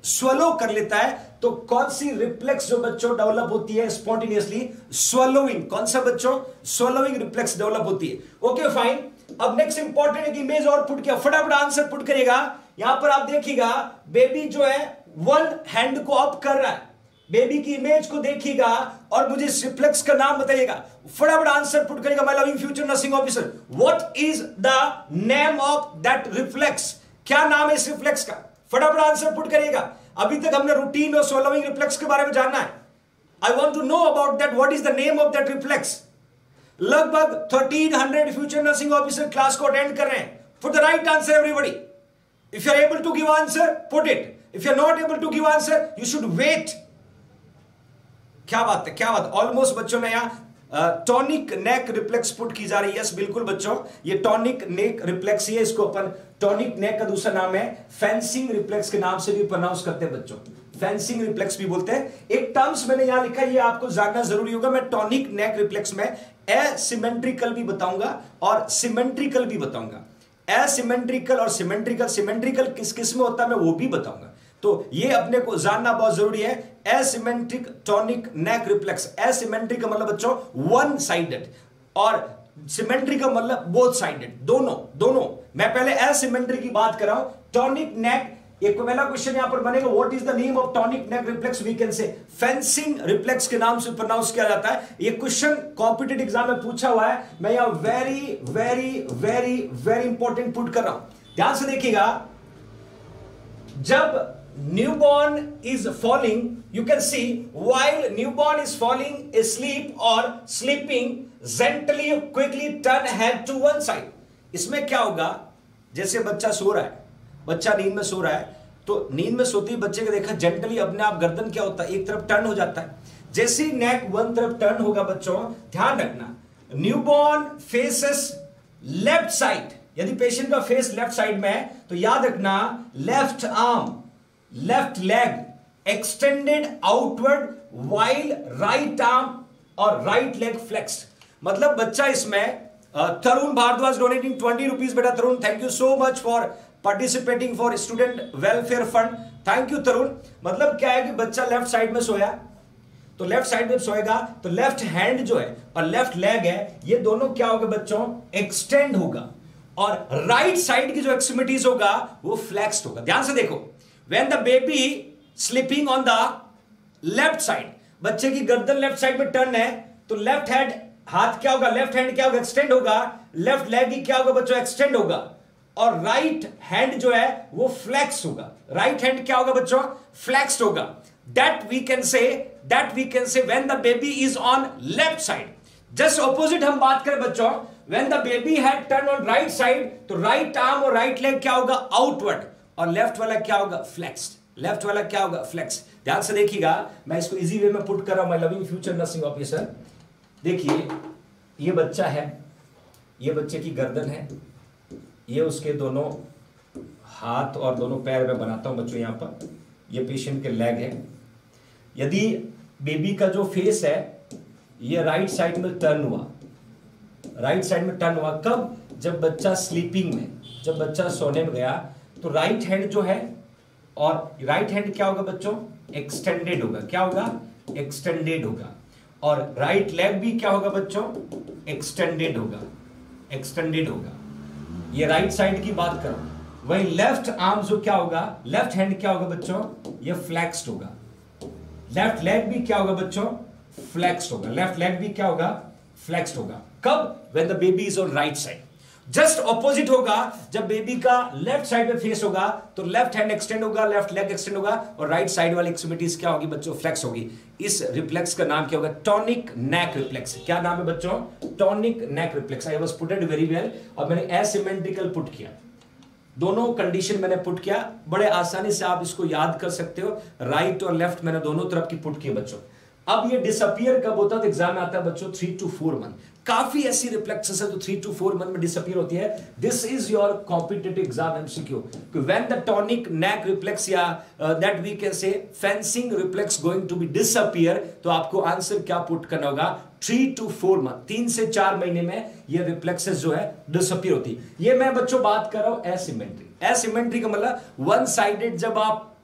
S1: स्वलो कर लेता है, तो कौन सी रिफ्लेक्स जो बच्चों डेवलप होती है स्पॉन्टेनियसली? स्वलोइंग। कौन सा बच्चों? स्वलोइंग रिफ्लेक्स डेवलप होती है। Okay fine. अब नेक्स्ट इंपॉर्टेंट एक इमेज और पुट किया, फटाफट आंसर पुट करेगा। यहां पर आप देखिएगा बेबी जो है वन हैंड को अप कर रहा है, बेबी की इमेज को देखिएगा और मुझे इस रिफ्लेक्स का नाम बताइएगा, फटाफट आंसर पुट करेगा my loving future nursing officer. What is the name of that reflex? क्या नाम है इस रिफ्लेक्स का? फटाफट आंसर पुट करिएगा। अभी तक हमने रूटीन और स्वलोइंग रिफ्लेक्स के बारे में जानना है। I want to know about that, what is the name of that reflex. लगभग तेरह सौ फ्यूचर नर्सिंग ऑफिसर क्लास को अटेंड कर रहे हैं। For the right answer everybody, if you are able to give answer put it, if you are not able to give answer you should wait. क्या बात है, क्या बात। ऑलमोस्ट बच्चों ने यहां टॉनिक नेक रिफ्लेक्स पुट की जा रही है। यस बिल्कुल बच्चों, ये टॉनिक नेक रिफ्लेक्स ही है। इसको अपन टॉनिक नेक का दूसरा नाम है फेंसिंग रिफ्लेक्स के नाम से भी प्रोनाउंस करते हैं बच्चों, फेंसिंग रिफ्लेक्स भी बोलते हैं। एक टर्म्स मैंने यहां लिखा है, ये आपको जानना जरूरी होगा। मैं टॉनिक नेक रिफ्लेक्स में एसिमेट्रिकल भी बताऊंगा और सिमेट्रिकल भी बताऊंगा। एसिमेट्रिकल और सिमेट्रिकल, सिमेट्रिकल किस किस में होता है मैं वो भी बताऊंगा। तो ये अपने को जानना बहुत जरूरी है। Asymmetric tonic neck reflex, asymmetric का मतलब बच्चों वन साइडेड और सिमेट्रिक का मतलब बोथ साइडेड, दोनों दोनों। मैं पहले एसिमेट्रिक की बात कर रहा हूं। टॉनिक नेक, एक पहला क्वेश्चन यहां पर बनेगा, what is the name of tonic neck reflex? We can say fencing reflex के नाम से प्रोनाउंस किया जाता है। ये क्वेश्चन कॉम्पिटिटिव एग्जाम में पूछा हुआ है। मैं यहां very very very very important put कर रहा हूं, ध्यान से देखिएगा। जब newborn is falling, you can see while newborn is falling asleep or sleeping, gently quickly turn head to one side. इसमें क्या होगा, जैसे बच्चा सो रहा है, बच्चा नींद में सो रहा है, तो नींद में सोते ही बच्चे को देखा जेंटली अपने आप गर्दन क्या होता है, एक तरफ टर्न हो जाता है। जैसे ही नेक वन तरफ टर्न होगा बच्चों, ध्यान रखना, न्यूबॉर्न फेसेस लेफ्ट साइड। यदि पेशेंट का फेस लेफ्ट साइड में है तो याद रखना left arm, left leg extended outward while right arm और राइट लेग फ्लेक्स्ड। मतलब बच्चा इसमें, Tarun Bhardwaj donating twenty rupees, बेटा Tarun thank you so much for participating for student welfare fund, thank you Tarun. मतलब क्या है कि बच्चा लेफ्ट साइड में सोया, तो लेफ्ट साइड में सोएगा तो लेफ्ट हैंड जो है और लेफ्ट लेग है, ये दोनों क्या होगा बच्चों, एक्सटेंड होगा, और राइट साइड की जो एक्सट्रीमिटीज होगा वो फ्लेक्स्ड होगा। ध्यान से देखो, when the baby sleeping on the left side, बच्चे की गर्दन लेफ्ट साइड में टर्न है, तो लेफ्ट हैंड, हाथ क्या होगा, लेफ्ट हैंड क्या होगा, एक्सटेंड होगा, लेफ्ट लेग ही क्या होगा बच्चों, एक्सटेंड होगा, और राइट हैंड जो है वो फ्लेक्स होगा। राइट हैंड क्या होगा बच्चों, फ्लेक्स्ड होगा। That we can say that we can say when the baby is on left side. Just opposite हम बात करें बच्चों, when the baby had turn on right side, तो राइट आर्म और राइट लेग क्या होगा, आउटवर्ड, और लेफ्ट वाला क्या होगा, फ्लेक्स्ड। लेफ्ट वाला क्या होगा, फ्लेक्स। ध्यान से देखिएगा, मैं इसको इजी वे में पुट कर रहा हूं, my loving future nursing officer. देखिए ये बच्चा है, ये बच्चे की गर्दन है, ये उसके दोनों हाथ और दोनों पैर में बनाता हूं बच्चों, यहां पर ये पेशेंट के लेग है। यदि बेबी का जो फेस है ये राइट साइड में टर्न हुआ, राइट साइड में टर्न हुआ कब, जब बच्चा स्लीपिंग में, जब बच्चा सोने में गया, तो राइट हैंड जो है, और राइट हैंड क्या होगा बच्चों, एक्सटेंडेड होगा। क्या होगा, एक्सटेंडेड होगा, और राइट लेग भी क्या होगा बच्चों, एक्सटेंडेड होगा, एक्सटेंडेड होगा। ये राइट साइड की बात कर रहा हूं। वही लेफ्ट आर्म जो क्या होगा, लेफ्ट हैंड क्या होगा बच्चों, ये फ्लेक्स्ड होगा। लेफ्ट लेग भी क्या होगा बच्चों, फ्लेक्स्ड होगा। लेफ्ट लेग भी क्या होगा, फ्लेक्स्ड होगा। कब, when the baby is on right side. Just opposite होगा, जब बेबी का लेफ्ट साइड में फेस होगा तो लेफ्ट हैंड एक्सटेंड होगा, लेफ्ट लेग एक्सटेंड होगा, और राइट साइड वाली एक्सट्रीमिटीज क्या होगी बच्चों, फ्लेक्स होगी। इस रिफ्लेक्स का नाम क्या होगा, टॉनिक नेक रिफ्लेक्स। क्या नाम है बच्चों, tonic neck reflex. I was putted very well, और मैंने एसिमेट्रिकल पुट किया, दोनों कंडीशन मैंने पुट किया, बड़े आसानी से आप इसको याद कर सकते हो। राइट और लेफ्ट मैंने दोनों तरफ की पुट किए बच्चों। अब ये डिसअपियर कब होता है, तो एग्जाम में आता है बच्चों थ्री टू फोर मंथ। काफी ऐसी रिफ्लेक्सेस है तो थ्री टू फोर मंथ में डिसअपियर होती है। This is your competitive exam MCQ. When the tonic neck reflex या that we can say fencing reflex going to be disappear, तो आपको आंसर क्या पुट करना होगा, थ्री टू फोर मंथ, तीन से चार महीने में ये रिफ्लेक्सेस जो है डिसअपियर होती है। ये मैं बच्चों बात कर रहा हूं एसिमेट्री। एसिमेट्री का मतलब वन साइडेड, जब आप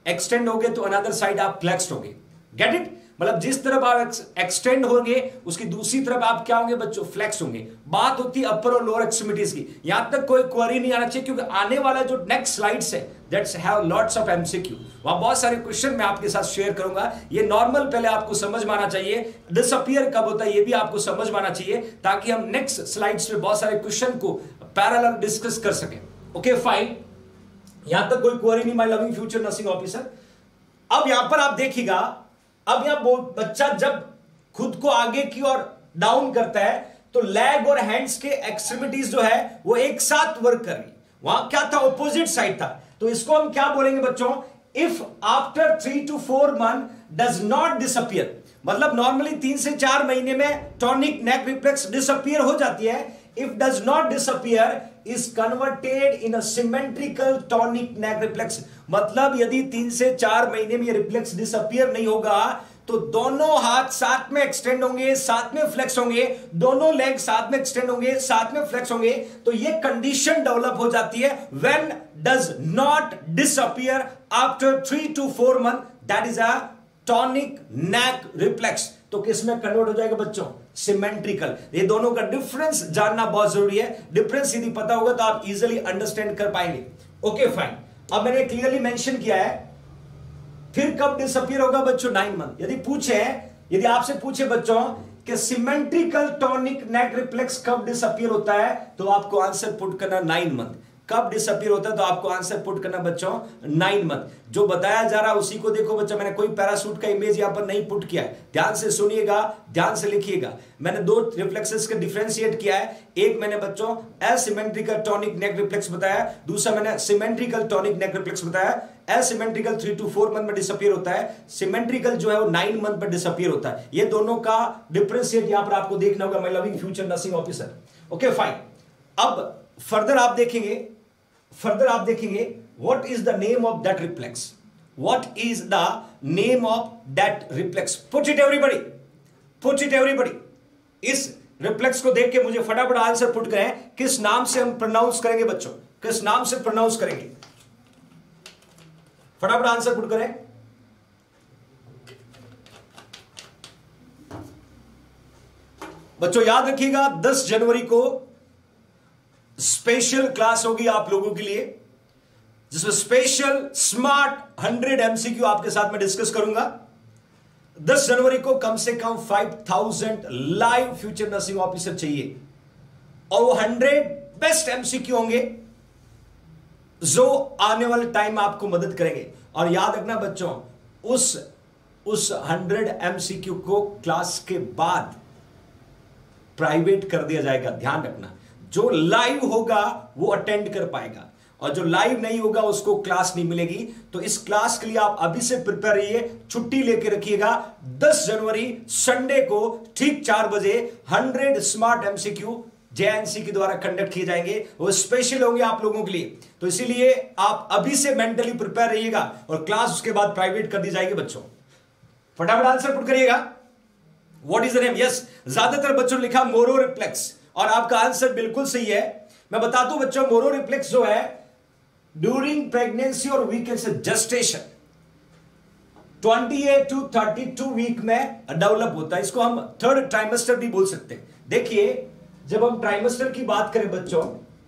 S1: एक्सटेंड होगे तो अनदर साइड आप फ्लेक्स्ड होगे। Get it? मतलब जिस तरफ आप एक्सटेंड होंगे उसकी दूसरी तरफ आप क्या होंगे बच्चों? फ्लेक्स होंगे। बात होती है अपर और लोअर एक्सट्रीमिटीज की। यहां तक कोई क्वेरी नहीं आना चाहिए, क्योंकि आने वाला जो नेक्स्ट स्लाइड्स है that's have lots of MCQ, वहां बहुत सारे क्वेश्चन मैं आपके साथ शेयर करूंगा। ये नॉर्मल पहले आपको समझ में आना चाहिए, डिसअपियर कब होता है ये भी आपको समझ में आना चाहिए, ताकि हम नेक्स्ट स्लाइड्स में बहुत सारे क्वेश्चन को पैरेलल डिस्कस कर सकें। ओके फाइन, यहां तक कोई क्वेरी नहीं my loving future nursing officer. अब यहां पर आप देखिएगा, अब यहां बच्चा जब खुद को आगे की ओर डाउन करता है तो लेग और हैंड्स के एक्सट्रीमिटीज जो है वो एक साथ वर्क कर रही। वहां क्या था? ऑपोजिट साइड था। तो इसको हम क्या बोलेंगे बच्चों? If after three to four month does not disappear, मतलब नॉर्मली तीन से चार महीने में टॉनिक नेक रिफ्लेक्स डिसअपियर हो जाती है। If does not disappear is converted in a symmetrical tonic neck reflex, मतलब यदि तीन से चार महीने में ये रिफ्लेक्स डिसअपियर नहीं होगा तो दोनों हाथ साथ में एक्सटेंड होंगे, साथ में फ्लेक्स होंगे, दोनों लेग साथ में एक्सटेंड होंगे, साथ में फ्लेक्स होंगे। तो ये कंडीशन डेवलप हो जाती है when does not disappear after three to four month, that is a tonic neck reflex. तो किस में कन्वर्ट हो जाएगा बच्चों? सिमेट्रिकल। ये दोनों का डिफरेंस जानना बहुत जरूरी है। डिफरेंस यदि पता होगा तो आप इजीली अंडरस्टैंड कर पाएंगे। ओके फाइन, अब मैंने क्लियरली मेंशन किया है। फिर कब डिसअपियर होगा बच्चों? Nine month. यदि पूछे, यदि आपसे पूछे बच्चों कि सिमेट्रिकल टॉनिक नेक रिफ्लेक्स कब डिसअपियर होता है, तो आपको आंसर पुट करना नाइन मंथ। कब डिसअपियर होता है तो आपको आंसर पुट करना बच्चों नाइन मंथ। जो बताया जा रहा है उसी को देखो बच्चों, मैंने कोई पैरासूट का इमेज यहां पर नहीं पुट किया है। ध्यान से सुनिएगा, ध्यान से लिखिएगा। मैंने दो रिफ्लेक्सेस का डिफरेंशिएट किया है। एक मैंने बच्चों एसिमेट्रिकल टॉनिक नेक रिफ्लेक्स बताया, दूसरा मैंने सिमेट्रिकल टॉनिक नेक रिफ्लेक्स बताया। Asymmetrical three to four month में डिसअपियर होता है, सिमेट्रिकल जो है वो नाइन मंथ में डिसअपियर होता है। ये दोनों का डिफरेंशिएट यहां पर आपको देखना होगा, my loving future nursing officer. Okay fine, अब फर्दर आप देखेंगे, फर्दर आप देखेंगे what is the name of that reflex, what is the name of that reflex. Put it everybody, put it everybody. इस रिफ्लेक्स को देख के मुझे फटाफट आंसर पुट करें, किस नाम से हम प्रोनाउंस करेंगे बच्चों? किस नाम से प्रोनाउंस करेंगे? फटाफट आंसर पुट करें। बच्चों याद रखिएगा दस जनवरी को स्पेशल क्लास होगी आप लोगों के लिए, जिसमें स्पेशल स्मार्ट हंड्रेड एमसीक्यू आपके साथ में डिस्कस करूंगा। दस जनवरी को कम से कम five thousand live future nursing officer चाहिए, और वो हंड्रेड बेस्ट एमसीक्यू होंगे जो आने वाले टाइम में आपको मदद करेंगे। और याद रखना बच्चों, उस उस हंड्रेड एमसीक्यू को क्लास के बाद प्राइवेट कर दिया जाएगा। ध्यान रखना, जो लाइव होगा वो अटेंड कर पाएगा, और जो लाइव नहीं होगा उसको क्लास नहीं मिलेगी। तो इस क्लास के लिए आप अभी से प्रिपेयर रहिए, छुट्टी लेके रखिएगा। दस जनवरी संडे को ठीक चार बजे हंड्रेड स्मार्ट एमसीक्यू जेएनसी के द्वारा कंडक्ट किए जाएंगे, वो स्पेशल होंगे आप लोगों के लिए। तो इसीलिए आप अभी से मेंटली प्रिपेयर रहिएगा, और क्लास उसके बाद प्राइवेट कर दी जाएगी। बच्चों फटाफट आंसर पुट करिएगा, what is the name. Yes, ज्यादातर बच्चों ने लिखा मोरो रिफ्लेक्स, और आपका आंसर बिल्कुल सही है। मैं बता दूं बच्चों, मोरो रिफ्लेक्स जो है ड्यूरिंग प्रेगनेंसी और वी कैन से जेस्टेशन अट्ठाईस टू बत्तीस वीक में डेवलप होता है। इसको हम थर्ड ट्राइमेस्टर भी बोल सकते हैं। देखिए, जब हम ट्राइमेस्टर की बात करें बच्चों,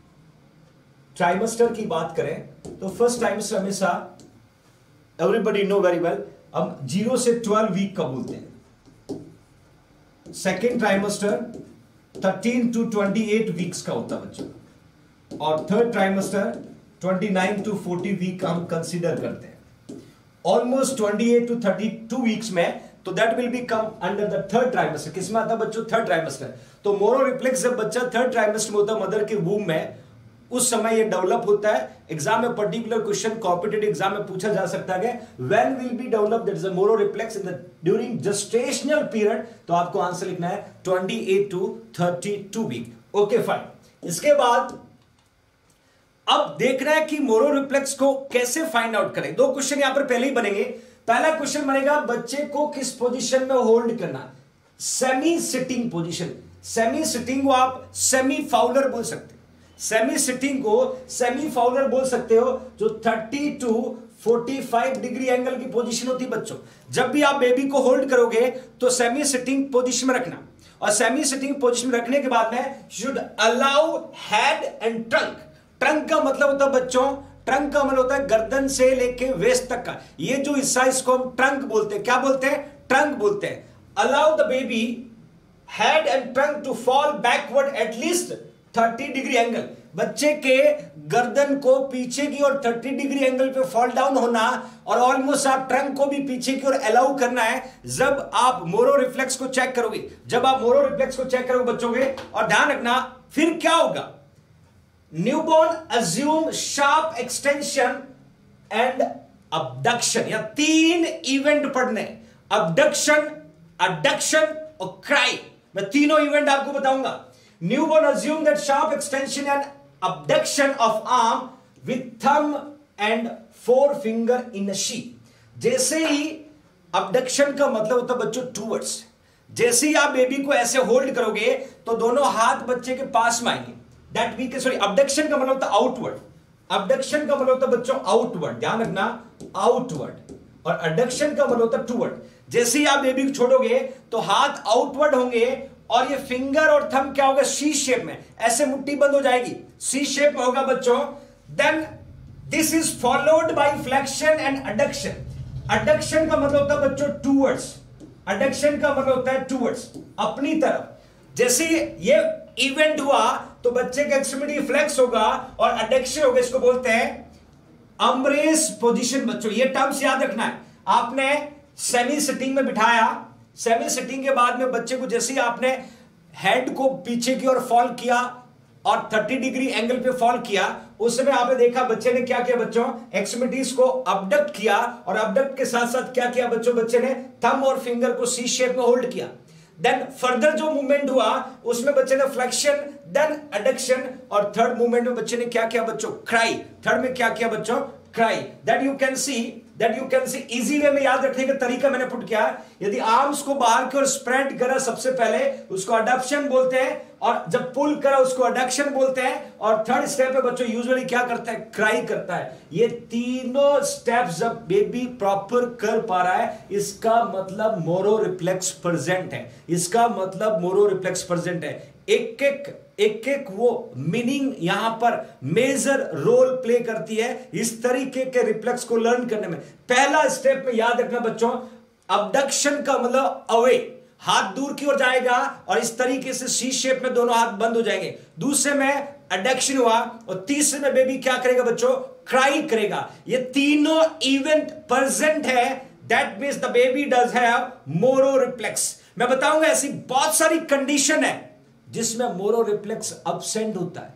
S1: ट्राइमेस्टर की बात करें तो फर्स्ट ट्राइमेस्टर हमेशा एवरीबॉडी नो वेरी वेल हम जीरो से ट्वेल्व वीक का बोलते हैं। Second trimester thirteen to twenty eight weeks का होता है बच्चों, और third trimester twenty nine to forty week का हम कंसीडर करते हैं। Almost twenty eight to thirty two weeks में, तो that will be come under the third trimester. किसमें आता है बच्चों? Third trimester. तो मोरो रिफ्लेक्स जब बच्चा थर्ड ट्राइमेस्टर में होता है, मदर के वूम में, उस समय ये डेवलप होता है। एग्जाम में पर्टिकुलर क्वेश्चन कॉम्पिटिटिव एग्जाम में पूछा जा सकता है, when will be develop that is a Moro reflex in the during gestational period. तो आपको आंसर लिखना है twenty eight to thirty two week. Okay fine. इसके बाद अब देखना है कि मोरो रिफ्लेक्स को कैसे फाइंड आउट करें। दो क्वेश्चन यहां पर पहले ही बनेंगे। पहला क्वेश्चन बनेगा, बच्चे को किस पोजीशन में होल्ड करना? Semi sitting position. Semi sitting को आप सेमी फाउलर बोल सकते हो। सेमी सिटिंग को सेमी फाउलर बोल सकते हो, जो थर्टी टू पैंतालीस डिग्री एंगल की पोजीशन होती है बच्चों। जब भी आप बेबी को होल्ड करोगे तो सेमी सिटिंग पोजीशन में रखना, और सेमी सिटिंग पोजीशन में रखने के बाद में should allow head and trunk. Trunk का मतलब होता है बच्चों, ट्रंक का मतलब होता है गर्दन से लेके वेस्ट तक का ये जो हिस्सा, इसको हम ट्रंक बोलते हैं। क्या बोलते हैं? ट्रंक बोलते हैं। Allow the baby head and trunk to fall backward at least तीस डिग्री एंगल। बच्चे के गर्दन को पीछे की और तीस डिग्री एंगल पे फॉल डाउन होना, और ऑलमोस्ट आप ट्रंक को भी पीछे की ओर अलाउ करना है जब आप मोरो रिफ्लेक्स को चेक करोगे। जब आप मोरो रिफ्लेक्स को चेक करोगे बच्चों के, और ध्यान रखना फिर क्या होगा, newborn assume sharp extension and abduction. या तीन इवेंट पढ़ने, अबडक्शन, अडक्शन और क्राई। मैं तीनों इवेंट आपको बताऊंगा। Newborn assume that sharp extension and abduction of arm with thumb and forefinger in a sheath। जैसे ही abduction का मतलब होता है बच्चों towards, जैसे ही आप बेबी को ऐसे होल्ड करोगे तो दोनों हाथ बच्चे के पास में आएंगे। That we can sorry abduction का मतलब होता है आउटवर्ड, abduction का मतलब होता है बच्चों आउटवर्ड, ध्यान रखना आउटवर्ड, और adduction का मतलब होता है टूवर्ड। जैसे ही आप बेबी को छोड़ोगे तो हाथ आउटवर्ड होंगे और ये फिंगर और थंब क्या होगा, सी शेप में, ऐसे मुट्ठी बंद हो जाएगी, सी शेप में होगा बच्चों। Then this is followed by flexion and adduction. Adduction का मतलब होता है बच्चों टूवर्ड्स, अडक्शन का मतलब होता है टूवर्ड्स, अपनी तरफ। जैसे ये इवेंट हुआ तो बच्चे का एक्सट्रीमिटी फ्लेक्स होगा और अडक्शन होगा, इसको बोलते हैं अम्ब्रेस पोजीशन। बच्चों ये टर्म्स याद रखना है। आपने सेमी सिटिंग में बिठाया, सेमी सिटिंग के बाद में बच्चे को जैसे ही आपने हेड को पीछे की ओर फॉल किया और तीस डिग्री एंगल पे फॉल किया, उस समय आपने देखा बच्चे ने क्या किया बच्चों, एक्सट्रीमिटीज को अबडक्ट किया, और अबडक्ट के साथ साथ क्या किया बच्चों, बच्चे ने थंब और फिंगर को सी शेप में होल्ड किया। देन फर्दर जो मूवमेंट हुआ उसमें बच्चे ने फ्लेक्शन, देन एडक्शन, और थर्ड मूवमेंट में बच्चे ने क्या किया बच्चों, क्राई। थर्ड में क्या किया बच्चों, cry. That you can see that you can see easy way में याद रखने का तरीका मैंने पुट किया। यदि आर्म्स को बाहर की ओर स्प्रेड करा सबसे पहले उसको अडप्शन बोलते हैं, और जब पुल करा उसको अडक्शन बोलते हैं, और थर्ड स्टेप पे बच्चों यूजुअली क्या करता है, क्राई करता है। ये तीनों स्टेप्स जब बेबी प्रॉपर कर पा रहा है, इसका मतलब मोरो रिफ्लेक्स प्रेजेंट है, इसका मतलब मोरो रिफ्लेक्स प्रेजेंट है। एक एक एक एक वो मीनिंग यहां पर मेजर रोल प्ले करती है इस तरीके के रिफ्लेक्स को लर्न करने में। पहला स्टेप में याद रखना बच्चों, अबडक्शन का मतलब अवे, हाथ दूर की ओर जाएगा और इस तरीके से सी शेप में दोनों हाथ बंद हो जाएंगे। दूसरे में अडक्शन हुआ, और तीसरे में बेबी क्या करेगा बच्चों, क्राई करेगा। ये तीनों इवेंट प्रेजेंट है, that means the baby does have Moro reflex. मैं बताऊंगा ऐसी बहुत सारी कंडीशन है जिसमें मोरो रिफ्लेक्स अब्सेंट होता है,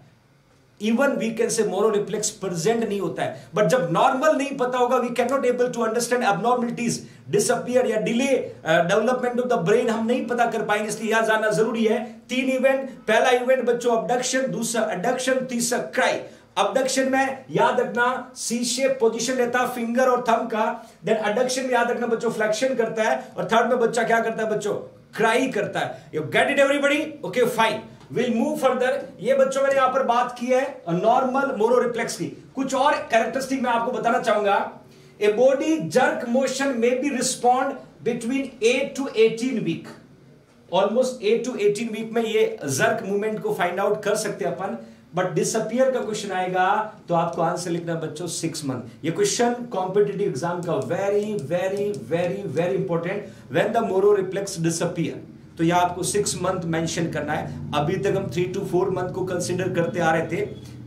S1: इवन वी कैन से मोरो रिफ्लेक्स प्रेजेंट नहीं होता है। बट जब नॉर्मल नहीं पता होगा, we can not able to understand abnormalities, disappear या delay development of the brain हम नहीं पता कर पाएंगे, इसलिए याद जानना जरूरी है। तीन इवेंट, पहला इवेंट बच्चों अबडक्शन, दूसरा अडक्शन, तीसरा क्राई। अबडक्शन में याद रखना सी शेप पोजीशन लेता है फिंगर और थंब का, देन अडक्शन में याद रखना बच्चों फ्लेक्शन करता है, और थर्ड में बच्चा क्या करता है बच्चों, क्राई करता है। You get it everybody? Okay fine, will move further. ये बच्चों मैंने यहां पर बात की है नॉर्मल मोरो रिफ्लेक्स की। कुछ और कैरेक्टरिस्टिक मैं आपको बताना चाहूंगा। ए बॉडी जर्क मोशन में be respond between eight to eighteen week. Almost eight to eighteen week में ये जर्क मूवमेंट को फाइंड आउट कर सकते हैं अपन। बट डिसअपियर का क्वेश्चन आएगा तो आपको आंसर लिखना है बच्चों सिक्स मंथ। ये क्वेश्चन कॉम्पिटिटिव एग्जाम का very very very very important, when the Moro reflex disappear, तो यह आपको सिक्स मंथ मेंशन करना है। अभी तक हम थ्री टू फोर मंथ को कंसीडर करते आ रहे थे,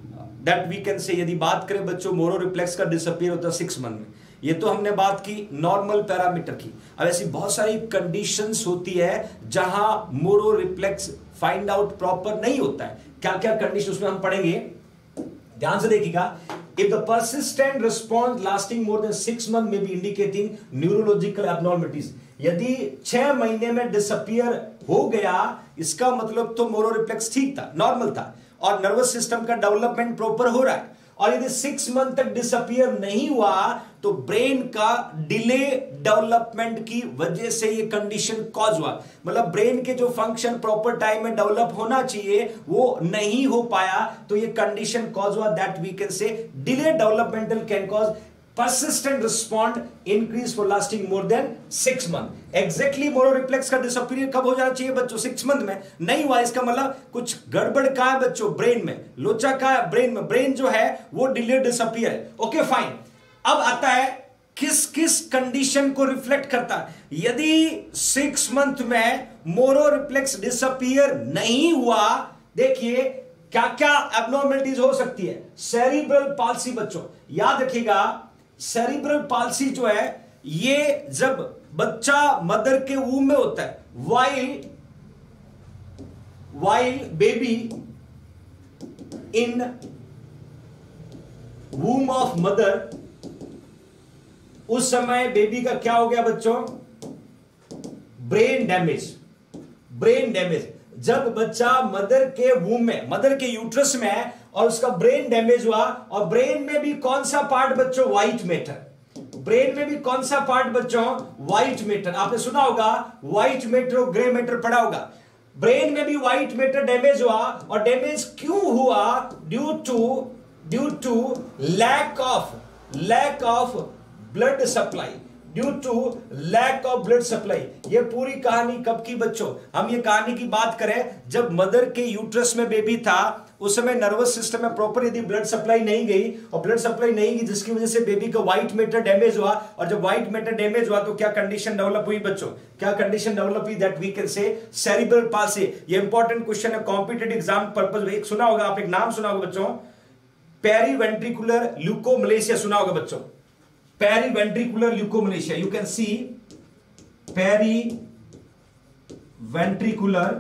S1: दैट वी कैन से। यदि बात करें बच्चों मोरो रिफ्लेक्स का डिसअपियर होता है सिक्स मंथ में। ये तो हमने बात की नॉर्मल पैरामीटर की। अब ऐसी बहुत सारी कंडीशंस होती है जहां Moro reflex find out proper नहीं होता है। क्या क्या कंडीशन उसमें हम पढ़ेंगे, ध्यान से देखिएगा। If the persistent response lasting more than six month may be indicating neurological abnormalities. यदि छह महीने में डिसअपियर हो गया, इसका मतलब तो मोरो रिफ्लेक्स ठीक था, नॉर्मल था, और नर्वस सिस्टम का डेवलपमेंट प्रॉपर हो रहा है। और यदि सिक्स मंथ तक डिसअपियर नहीं हुआ तो ब्रेन का डिले डेवलपमेंट की वजह से ये कंडीशन कॉज हुआ। मतलब ब्रेन के जो फंक्शन प्रॉपर टाइम में डेवलप होना चाहिए वो नहीं हो पाया, तो ये कंडीशन कॉज हुआ। That we can say delay developmental can cause persistent respond increase for lasting more than six month। Exactly Moro reflex का डिसअपीयर कब हो जाना चाहिए बच्चों? सिक्स मंथ में। नहीं हुआ इसका मतलब कुछ गड़बड़ कहां है बच्चों? ब्रेन में। लोचा कहां है? ब्रेन में। ब्रेन जो है वो डिलेड डिसअपीयर है। Okay fine. अब आता है किस किस कंडीशन को रिफ्लेक्ट करता है। यदि सिक्स मंथ में मोरो रिफ्लेक्स डिसअपीयर नहीं हुआ, देखिए क्या क्या एब्नॉर्मलिटीज हो सकती है। सेरिब्रल पाल्सी बच्चों याद रखिएगा, सेरिब्रल पाल्सी जो है ये जब बच्चा मदर के वूम में होता है, while while baby in womb of mother, उस समय बेबी का क्या हो गया बच्चों? Brain damage. ब्रेन डैमेज जब बच्चा मदर के वूम में, मदर के यूट्रस में है और उसका ब्रेन डैमेज हुआ, और ब्रेन में भी कौन सा पार्ट बच्चों? White matter. ब्रेन में भी कौन सा पार्ट बच्चों? White matter. आपने सुना होगा व्हाइट मैटर और ग्रे मैटर पढ़ा होगा। ब्रेन में भी व्हाइट मैटर डैमेज हुआ, और डैमेज क्यों हुआ? Due to due to lack of lack of blood supply, due to lack of blood supply. ये पूरी कहानी कब की बच्चों? हम ये कहानी की बात करें जब मदर के यूट्रस में बेबी था, उस समय नर्वस सिस्टम में प्रॉपर यदि ब्लड सप्लाई नहीं गई, और ब्लड सप्लाई नहीं गई जिसकी वजह से बेबी का व्हाइट मैटर डैमेज हुआ, और जब व्हाइट मैटर डैमेज हुआ तो क्या कंडीशन डेवलप हुई बच्चों? क्या कंडीशन डेवलप हुई? That we can say cerebral palsy. ये इंपॉर्टेंट क्वेश्चन है कॉम्पिटिटिव एग्जाम पर्पज। एक सुना होगा आप, एक नाम सुना होगा बच्चों, पेरीवेंट्रिकुलर ल्यूकोमलेशिया सुना होगा बच्चों। Periventricular leukomalacia, you can see periventricular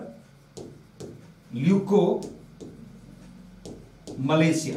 S1: leukomalacia.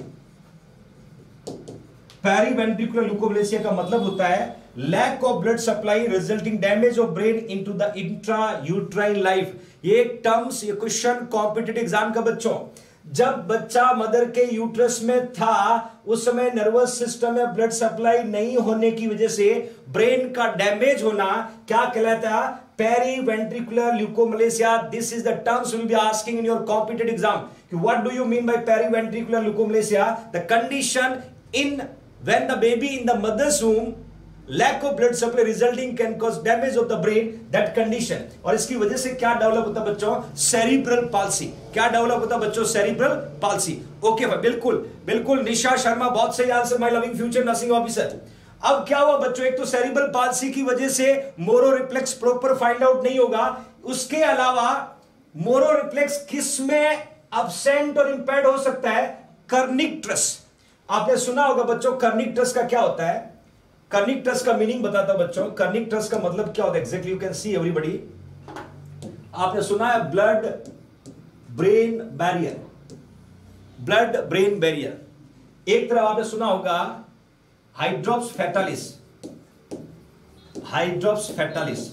S1: Periventricular leukomalacia का मतलब होता है lack of blood supply resulting damage of brain into the intra uterine life. ये टर्म्स, ये क्वेश्चन कॉम्पिटिटिव एग्जाम का बच्चों। जब बच्चा मदर के यूट्रस में था उस समय नर्वस सिस्टम में ब्लड सप्लाई नहीं होने की वजह से ब्रेन का डैमेज होना क्या कहलाता है? Periventricular leukomalacia. This is the terms will be asking in your competitive exam कि what do you mean by periventricular leukomalacia? The condition in when the baby in the mother's womb lack of blood supply resulting can cause damage of the brain, that condition। और इसकी वजह से क्या develop होता है बच्चों? Cerebral palsy. क्या develop होता है बच्चों? Cerebral palsy. ओके भाई, बिल्कुल बिल्कुल निशा शर्मा, बहुत सही answer, my loving future nursing officer. अब क्या हुआ बच्चों? एक तो सेरिब्रल पाल्सी की वजह से Moro reflex proper find out नहीं होगा, उसके अलावा मोरो रिफ्लेक्स किस में एब्सेंट और इंपेयर्ड हो सकता है? कर्निक्टरस। आपने सुना होगा बच्चों कर्निक्टरस का क्या होता है? कर्निक्टरस का मीनिंग बताता बच्चों। कर्निक्टरस का मतलब क्या होता है exactly? You can see everybody, आपने सुना है blood brain barrier, blood brain barrier. एक तरफ आपने सुना होगा हाइड्रोप्स फैटालिस, हाइड्रोप्स फैटालिस,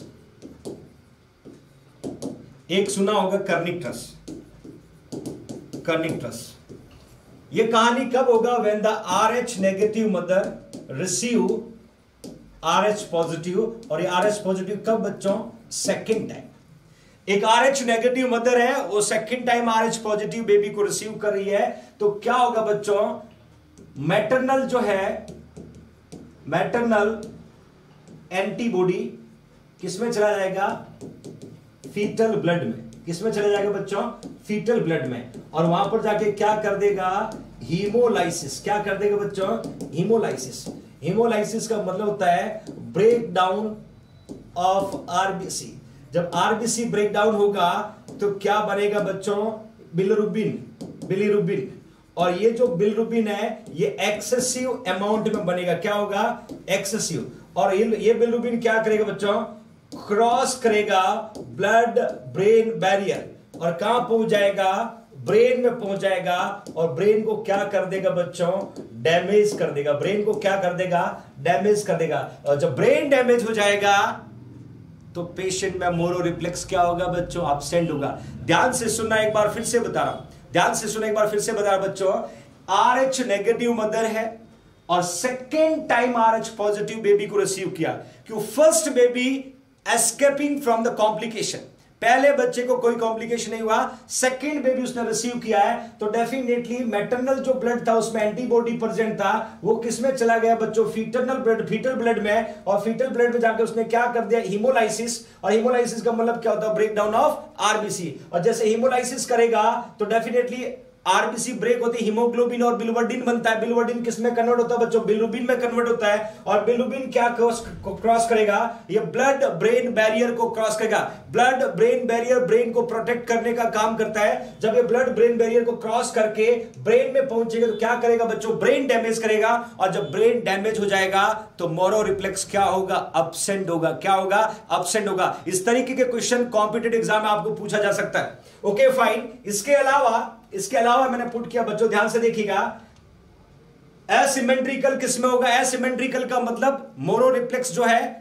S1: एक सुना होगा कर्निक्टरस, कर्निक्टरस। ये कहानी कब होगा? When the R H negative mother receive R H positive. और ये आर एच पॉजिटिव कब बच्चों? Second time. एक आर एच नेगेटिव मदर है, वो second time R H positive baby को रिसीव कर रही है, तो क्या होगा बच्चों? मैटरनल जो है, मैटरनल एंटीबॉडी किसमें चला जाएगा? फीटल ब्लड में। किसमें चला जाएगा बच्चों? फीटल ब्लड में। और वहां पर जाके क्या कर देगा? हीमोलाइसिस। क्या कर देगा बच्चों? हीमोलाइसिस। हीमोलाइसिस का मतलब होता है ब्रेक डाउन ऑफ आरबीसी। जब आरबीसी ब्रेक डाउन होगा तो क्या बनेगा बच्चों? Bilirubin, bilirubin. और ये जो बिलिरुबिन है ये एक्सेसिव अमाउंट में बनेगा। क्या होगा? एक्सेसिव। और ये ये बिलिरुबिन क्या करेगा बच्चों? क्रॉस करेगा ब्लड ब्रेन बैरियर, और कहां पहुंच जाएगा? ब्रेन में पहुंच जाएगा, और ब्रेन को क्या कर देगा बच्चों? डैमेज कर देगा। ब्रेन को क्या कर देगा? डैमेज कर देगा। और जब ब्रेन डैमेज हो जाएगा तो पेशेंट में मोरो रिफ्लेक्स क्या होगा बच्चों? एब्सेंट होगा। ध्यान से सुनना, एक बार फिर से बता रहा हूं, ध्यान से सुनना, एक बार फिर से बता रहा बच्चों। आर एच नेगेटिव मदर है और second time R H positive baby को रिसीव किया, क्यों? First baby escaping from the complication, पहले बच्चे को कोई कॉम्प्लिकेशन नहीं हुआ, सेकंड बेबी उसने रिसीव किया है, तो डेफिनेटली मैटरनल जो ब्लड था उसमें एंटीबॉडी प्रेजेंट था, वो किसमें चला गया बच्चों, फीटरनल ब्लड, फीटल ब्लड में, और फीटल ब्लड में जाके उसने क्या कर दिया, हीमोलाइसिस। और हीमोलाइसिस का मतलब क्या होता है, ब्रेक डाउन ऑफ आरबीसी। और जैसे हीमोलाइसिस करेगा तो डेफिनेटली आरबीसी ब्रेक होती है, हीमोग्लोबिन और बिलिरुबिन बनता है। बिलिरुबिन किस में कन्वर्ट होता है बच्चों, बिलिरुबिन में कन्वर्ट होता है। और बिलिरुबिन क्या क्रॉस करेगा, ये ब्लड ब्रेन बैरियर को क्रॉस करेगा। ब्लड ब्रेन बैरियर ब्रेन को प्रोटेक्ट करने का काम करता है। जब ये ब्लड ब्रेन बैरियर को क्रॉस करके ब्रेन में पहुंचेगा तो क्या करेगा बच्चों, ब्रेन डैमेज करेगा। और जब ब्रेन डैमेज हो जाएगा तो मोरो रिफ्लेक्स क्या होगा, अब्सेंट होगा। क्या होगा, अब्सेंट होगा। इस तरीके के क्वेश्चन कॉम्पिटिटिव एग्जाम में आपको पूछा जा सकता है। Okay fine. इसके अलावा इसके अलावा मैंने पुट किया बच्चों, ध्यान से देखिएगा, एसिमेट्रिकल किसमें होगा, एसिमेट्रिकल का मतलब मोनो रिफ्लेक्स जो है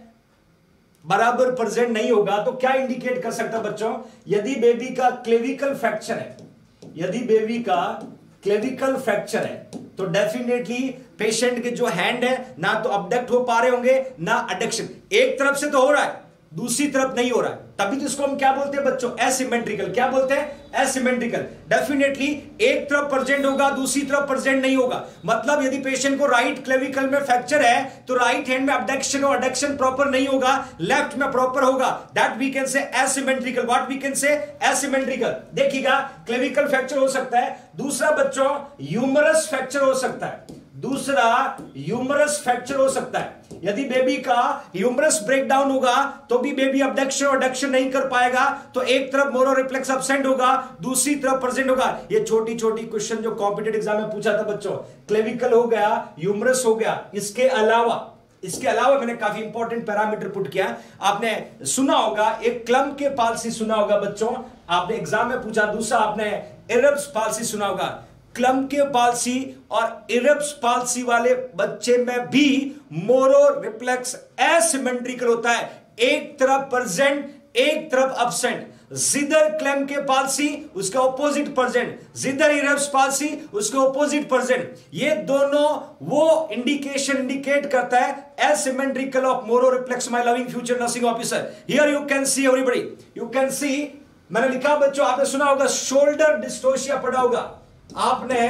S1: बराबर प्रेजेंट नहीं होगा। तो क्या इंडिकेट कर सकता है बच्चों, यदि बेबी का क्लेविकल फ्रैक्चर है, यदि बेबी का क्लेविकल फ्रैक्चर है तो डेफिनेटली पेशेंट के जो हैंड है ना तो अबडक्ट हो पा रहे होंगे ना एडक्शन। एक तरफ से तो हो रहा है, दूसरी तरफ नहीं हो रहा है, तभी तो इसको हम क्या बोलते हैं बच्चों, एसिमेट्रिकल। क्या बोलते हैं, एसिमेट्रिकल। डेफिनेटली एक तरफ प्रेजेंट होगा, दूसरी तरफ प्रेजेंट नहीं होगा। मतलब यदि पेशेंट को राइट क्लेविकल में फ्रैक्चर है तो राइट हैंड में अबडक्शन और एडक्शन प्रॉपर नहीं होगा, लेफ्ट में प्रॉपर होगा। That we can say asymmetrical. What we can say, asymmetrical. देखिएगा, क्लेविकल फ्रैक्चर हो सकता है। दूसरा बच्चों ह्यूमरस फ्रैक्चर हो सकता है। दूसरा ह्यूमरस फ्रैक्चर हो सकता है। यदि बेबी का ह्यूमरस ब्रेकडाउन होगा तो भी बेबी अबडक्शन और एडक्शन नहीं कर पाएगा, तो एक तरफ मोरो रिफ्लेक्स अब्सेंट होगा, दूसरी तरफ प्रेजेंट होगा। ये छोटी छोटी क्वेश्चन जो कॉम्पिटिटिव एग्जाम में पूछा था बच्चों, क्लेविकल हो गया, ह्यूमरस हो गया। इसके अलावा इसके अलावा मैंने काफी इंपॉर्टेंट पैरामीटर पुट किया। आपने सुना होगा एक क्लम के पाल्सी सुना होगा बच्चों, आपने एग्जाम में पूछा। दूसरा आपने एरब्स पाल्सी सुना होगा। क्लम के पाल्सी और इरब्स पाल्सी वाले बच्चे में भी मोरो रिफ्लेक्स एसिमेट्रिकल होता है, एक तरफ प्रेजेंट एक तरफ अब्सेंट। जिधर क्लम के पाल्सी उसका ऑपोजिट प्रेजेंट, जिधर इरब्स पाल्सी उसका ऑपोजिट प्रेजेंट। ये दोनों वो इंडिकेशन इंडिकेट करता है asymmetrical of Moro reflex. My loving future nursing officer, here you can see everybody, you can see. मैंने लिखा बच्चों, आपने सुना होगा शोल्डर डिस्टोशिया पढ़ा होगा, आपने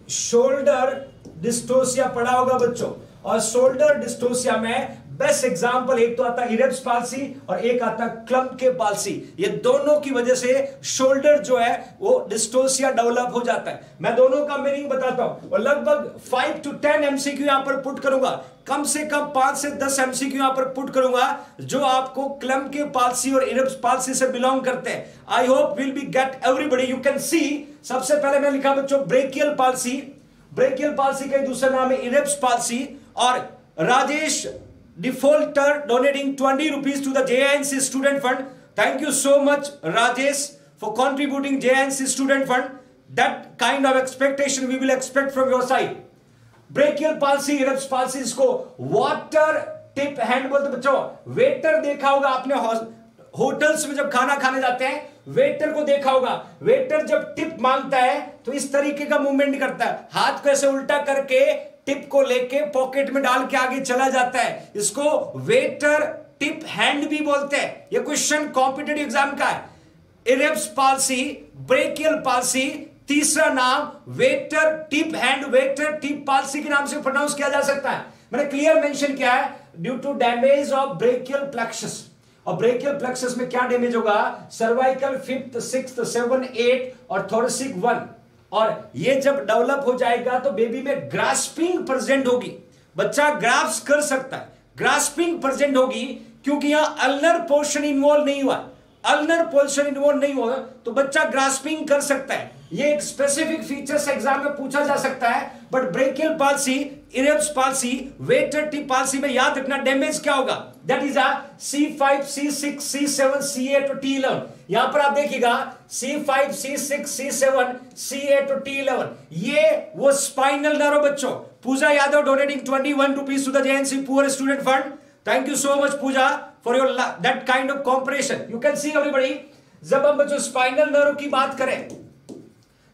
S1: शोल्डर डिस्टोसिया पढ़ा होगा बच्चों। और शोल्डर डिस्टोसिया में बेस्ट एग्जांपल एक तो आता है इरब्स पाल्सी और एक आता है क्लम के पाल्सी। ये दोनों की वजह से शोल्डर जो है वो डिस्टोसिया डेवलप हो जाता है। मैं दोनों का मीनिंग बताता हूं और लगभग फाइव टू टेन एमसीक्यू यहां पर पुट करूंगा, कम से कम पांच से दस एमसीक्यू यहां पर पुट करूंगा जो आपको क्लम के पाल्सी और इरब्स पाल्सी से बिलोंग करते हैं। I hope will be get everybody, you can see. सबसे पहले मैं लिखा बच्चों ब्रेकियल पाल्सी। ब्रेकियल पाल्सी का दूसरा नाम है इरब्स पाल्सी। और Rajesh defaulter donating twenty rupees to the JNC student fund. Thank you so much Rajesh for contributing JNC student fund. That kind of expectation we will expect from your side. Brachial palsy, Erb's palsy, इसको water tip hand बोलते बच्चों। Waiter देखा होगा आपने hotels में जब खाना खाने जाते हैं, वेटर को देखा होगा। वेटर जब टिप मांगता है तो इस तरीके का मूवमेंट करता है, हाथ को ऐसे उल्टा करके टिप को लेके पॉकेट में डाल के आगे चला जाता है। इसको वेटर टिप हैंड भी बोलते हैं। यह क्वेश्चन कॉम्पिटिटिव एग्जाम का है। इरब्स पाल्सी, ब्रेकियल पाल्सी, तीसरा नाम waiter tip hand, waiter tip palsy के नाम से प्रोनाउंस किया जा सकता है। मैंने क्लियर मेंशन किया है, due to damage of brachial plexus. और ब्रेकियल प्लेक्सस में क्या डैमेज होगा, cervical fifth, sixth, seven, eight और थोरेसिक वन। और ये जब डेवलप हो जाएगा तो बेबी में ग्रास्पिंग प्रेजेंट होगी, बच्चा ग्रास्प कर सकता है, ग्रास्पिंग प्रेजेंट होगी क्योंकि यहां अल्नर पोर्शन इन्वॉल्व नहीं हुआ। अल्नर पोर्शन इन्वॉल्व नहीं हुआ तो बच्चा ग्रास्पिंग कर सकता है। ये एक स्पेसिफिक फीचर्स एग्जाम में पूछा जा सकता है। But brachial palsy, Erb's palsy, waiter tip palsy में याद रखना डैमेज क्या होगा, that is a C five, C six, C seven, C eight और टी इलेवन। यहां पर आप देखिएगा C five, C six, C seven, C eight और टी इलेवन, ये वो स्पाइनल नर्व बच्चों। Pooja Yadav donating twenty one rupees to the JNC poor student fund. Thank you so much Pooja for your that kind of cooperation. You can see everybody, जब हम बच्चों spinal nerve की बात करें,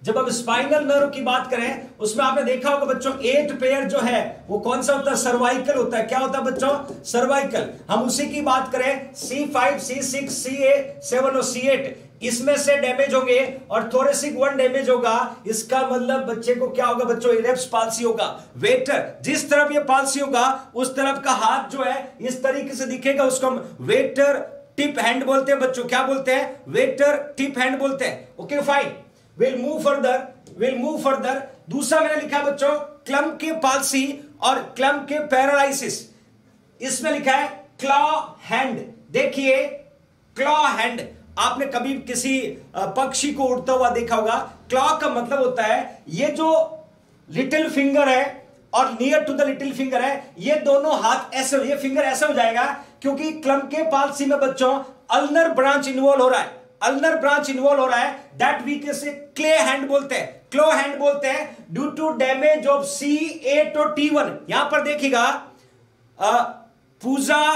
S1: जब हम स्पाइनल नर्व की बात करें उसमें आपने देखा होगा बच्चों एट पेयर जो है वो कौन सा होता है, सर्वाइकल होता है। क्या होता है बच्चों, सर्वाइकल। हम उसी की बात करें C five, C six, C eight, seven और सी एट, इसमें से डैमेज होंगे और थोरेसिक वन डैमेज होगा। इसका मतलब बच्चे को क्या होगा बच्चों, इरेप्स पाल्सी होगा। वेटर जिस तरफ ये पाल्सी होगा उस तरफ का हाथ जो है इस तरीके से दिखेगा, उसको हम वेटर टिप हैंड बोलते हैं बच्चों। क्या बोलते हैं, वेटर टिप हैंड बोलते हैं। Okay fine, will move further, will move further. दूसरा मैंने लिखा है बच्चों क्लम्प के पाल्सी और क्लम्प के पैरालाइसिस। इसमें लिखा है क्लॉ हैंड। देखिए क्लॉ हैंड, आपने कभी किसी पक्षी को उड़ता हुआ देखा होगा। क्लॉ का मतलब होता है ये जो लिटिल फिंगर है और near to the little finger है, ये दोनों हाथ ऐसे, ये फिंगर ऐसे हो जाएगा क्योंकि क्लम्प के पाल्सी में बच्चों अल्नर ब्रांच इन्वॉल्व हो रहा है, अल्नर ब्रांच इन्वॉल्व हो रहा है। दैट वी कैसे क्ले हैंड बोलते हैं, क्लो हैंड बोलते हैं। Due to damage of C eight और टी वन। यहां पर देखिएगा Pooja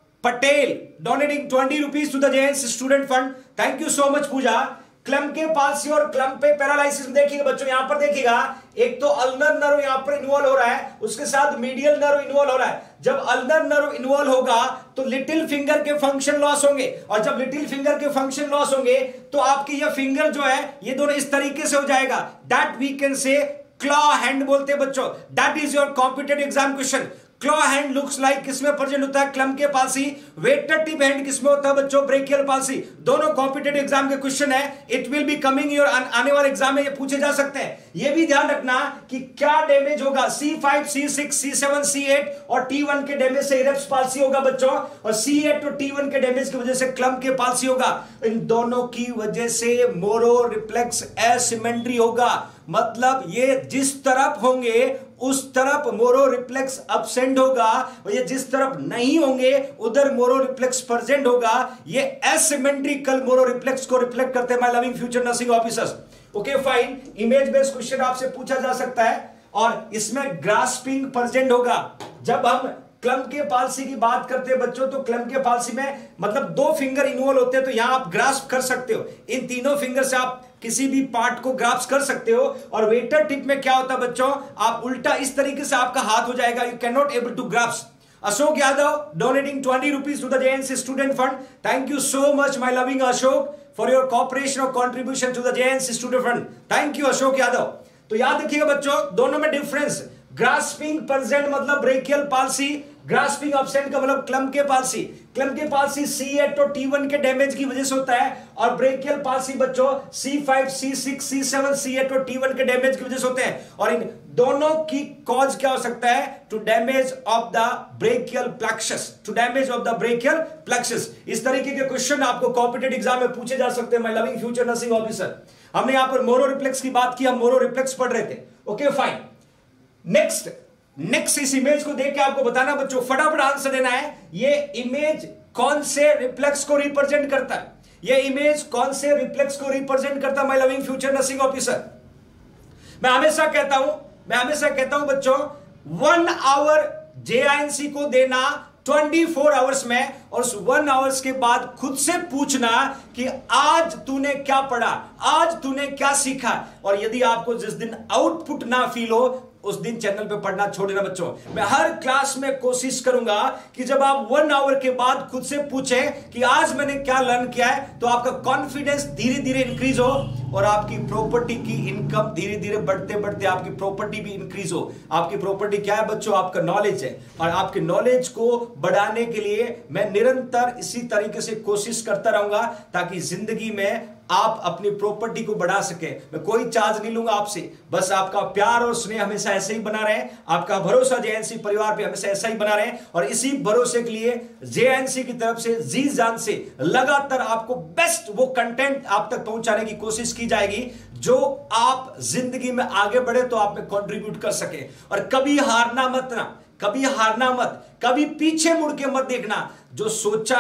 S1: Patel donating twenty rupees to the JNC student fund. Thank you so much Pooja. Klumpke palsy और क्लम्प पे पैरालाइसिस में देखिएगा बच्चों, यहां पर देखिएगा एक तो अल्नर नर्व यहां पर इन्वॉल्व हो रहा है, उसके साथ मीडियल नर्व इन्वॉल्व हो रहा है। जब अल्नर नर्व इन्वॉल्व होगा तो लिटिल फिंगर के फंक्शन लॉस होंगे, और जब लिटिल फिंगर के फंक्शन लॉस होंगे तो आपकी ये फिंगर जो है ये दोनों इस तरीके से हो जाएगा। That we can say claw hand बोलते हैं बच्चों। That is your competitive exam question. Claw hand looks like किसमें प्रेजेंट होता है, क्लम्प के पाल्सी। वेटर टिप हैंड किसमें होता है बच्चों, ब्रेकियल पाल्सी। दोनों कॉम्पिटेटिव एग्जाम के क्वेश्चन है। It will be coming your आने वाले एग्जाम में ये पूछे जा सकते हैं। ये भी ध्यान रखना कि क्या डैमेज होगा, C five, C six, C seven, C eight और टी वन के डैमेज से इरेप्स पाल्सी होगा बच्चों, और सी एट और टी वन के डैमेज की वजह से क्लम्प के पाल्सी होगा। इन दोनों की वजह से मोरो रिफ्लेक्स एसिमेट्री होगा, मतलब ये जिस तरफ होंगे उस तरफ मोरो रिफ्लेक्स अब्सेंट होगा, और ये जिस तरफ नहीं होंगे उधर मोरो रिफ्लेक्स प्रेजेंट होगा। ये एसिमेट्रिकल मोरो रिफ्लेक्स को रिफ्लेक्ट करते हैं my loving future nursing officers. Okay fine, image based question आपसे पूछा जा सकता है, और इसमें ग्रास्पिंग प्रेजेंट होगा। जब हम क्लम्प के पाल्सी की बात करते हैं बच्चों तो क्लम्प के पाल्सी में मतलब दो फिंगर इन्वॉल्व होते हैं, तो यहां आप ग्रास्प कर सकते हो, इन तीनों फिंगर से आप किसी भी पार्ट को ग्रास्प कर सकते हो। और वेटर टिप में क्या होता है बच्चों, आप उल्टा इस तरीके से आपका हाथ हो जाएगा, you can not able to grasp. Ashok Yadav donating twenty rupees to the JNC student fund. Thank you so much my loving Ashok for your cooperation और contribution to the JNC student fund. Thank you Ashok Yadav. तो याद रखिएगा बच्चों दोनों में difference, grasping present मतलब brachial palsy, grasping absent का मतलब Klumpke palsy. Klumpke palsy C eight और टी वन के डैमेज की वजह से होता है, और ब्रेकियल पाल्सी बच्चों C five, C six, C seven, C eight और टी वन के डैमेज की वजह से होते हैं। और इन दोनों की कॉज क्या हो सकता है, to damage of the brachial plexus, to damage of the brachial plexus. इस तरीके के क्वेश्चन आपको कॉम्पिटेटिव एग्जाम में पूछे जा सकते हैं my loving future nursing officer. हमने यहां पर मोरो रिफ्लेक्स की बात की, हम मोरो रिफ्लेक्स पढ़ रहे थे। ओके फाइन, नेक्स्ट नेक्स्ट इस इमेज को देख के आपको बताना बच्चों, फटाफट आंसर देना है। ये इमेज कौन से रिफ्लेक्स को रिप्रेजेंट करता है, ये इमेज कौन से रिफ्लेक्स को रिप्रेजेंट करता है my loving future nursing officer. मैं हमेशा कहता हूं मैं हमेशा कहता हूं बच्चों, वन आवर जेआईएनसी को देना चौबीस आवर्स में, और उस वन आवर्स के बाद खुद से पूछना कि आज तूने क्या पढ़ा, आज तूने क्या सीखा। और यदि आपको जिस दिन आउटपुट ना फील हो उस दिन चैनल पे पढ़ना छोड़ देना बच्चों। मैं हर क्लास में कोशिश करूंगा कि जब आप वन आवर के बाद खुद से पूछें कि आज मैंने क्या लर्न किया है, तो आपका कॉन्फिडेंस धीरे धीरे इंक्रीज हो और आपकी प्रॉपर्टी की इनकम धीरे धीरे बढ़ते बढ़ते आपकी प्रॉपर्टी भी इंक्रीज हो। आपकी प्रॉपर्टी क्या है बच्चों, आपका नॉलेज है, और आपके नॉलेज को बढ़ाने के लिए मैं निरंतर इसी तरीके से कोशिश करता रहूंगा ताकि जिंदगी में आप अपनी प्रॉपर्टी को बढ़ा सके। मैं कोई चार्ज नहीं लूंगा आपसे, बस आपका प्यार और स्नेह हमेशा ऐसे ही बना रहे, आपका भरोसा जेएनसी परिवार पे हमेशा ऐसा ही बना रहे, और इसी भरोसे के लिए जेएनसी की तरफ से जी जान से लगातार आपको बेस्ट वो कंटेंट आप तक पहुंचाने की कोशिश की जाएगी जो आप जिंदगी में आगे बढ़े तो आप में कंट्रीब्यूट कर सके। और कभी हारना मत ना, कभी हारना मत, कभी पीछे मुड़ के मत देखना। जो सोचा है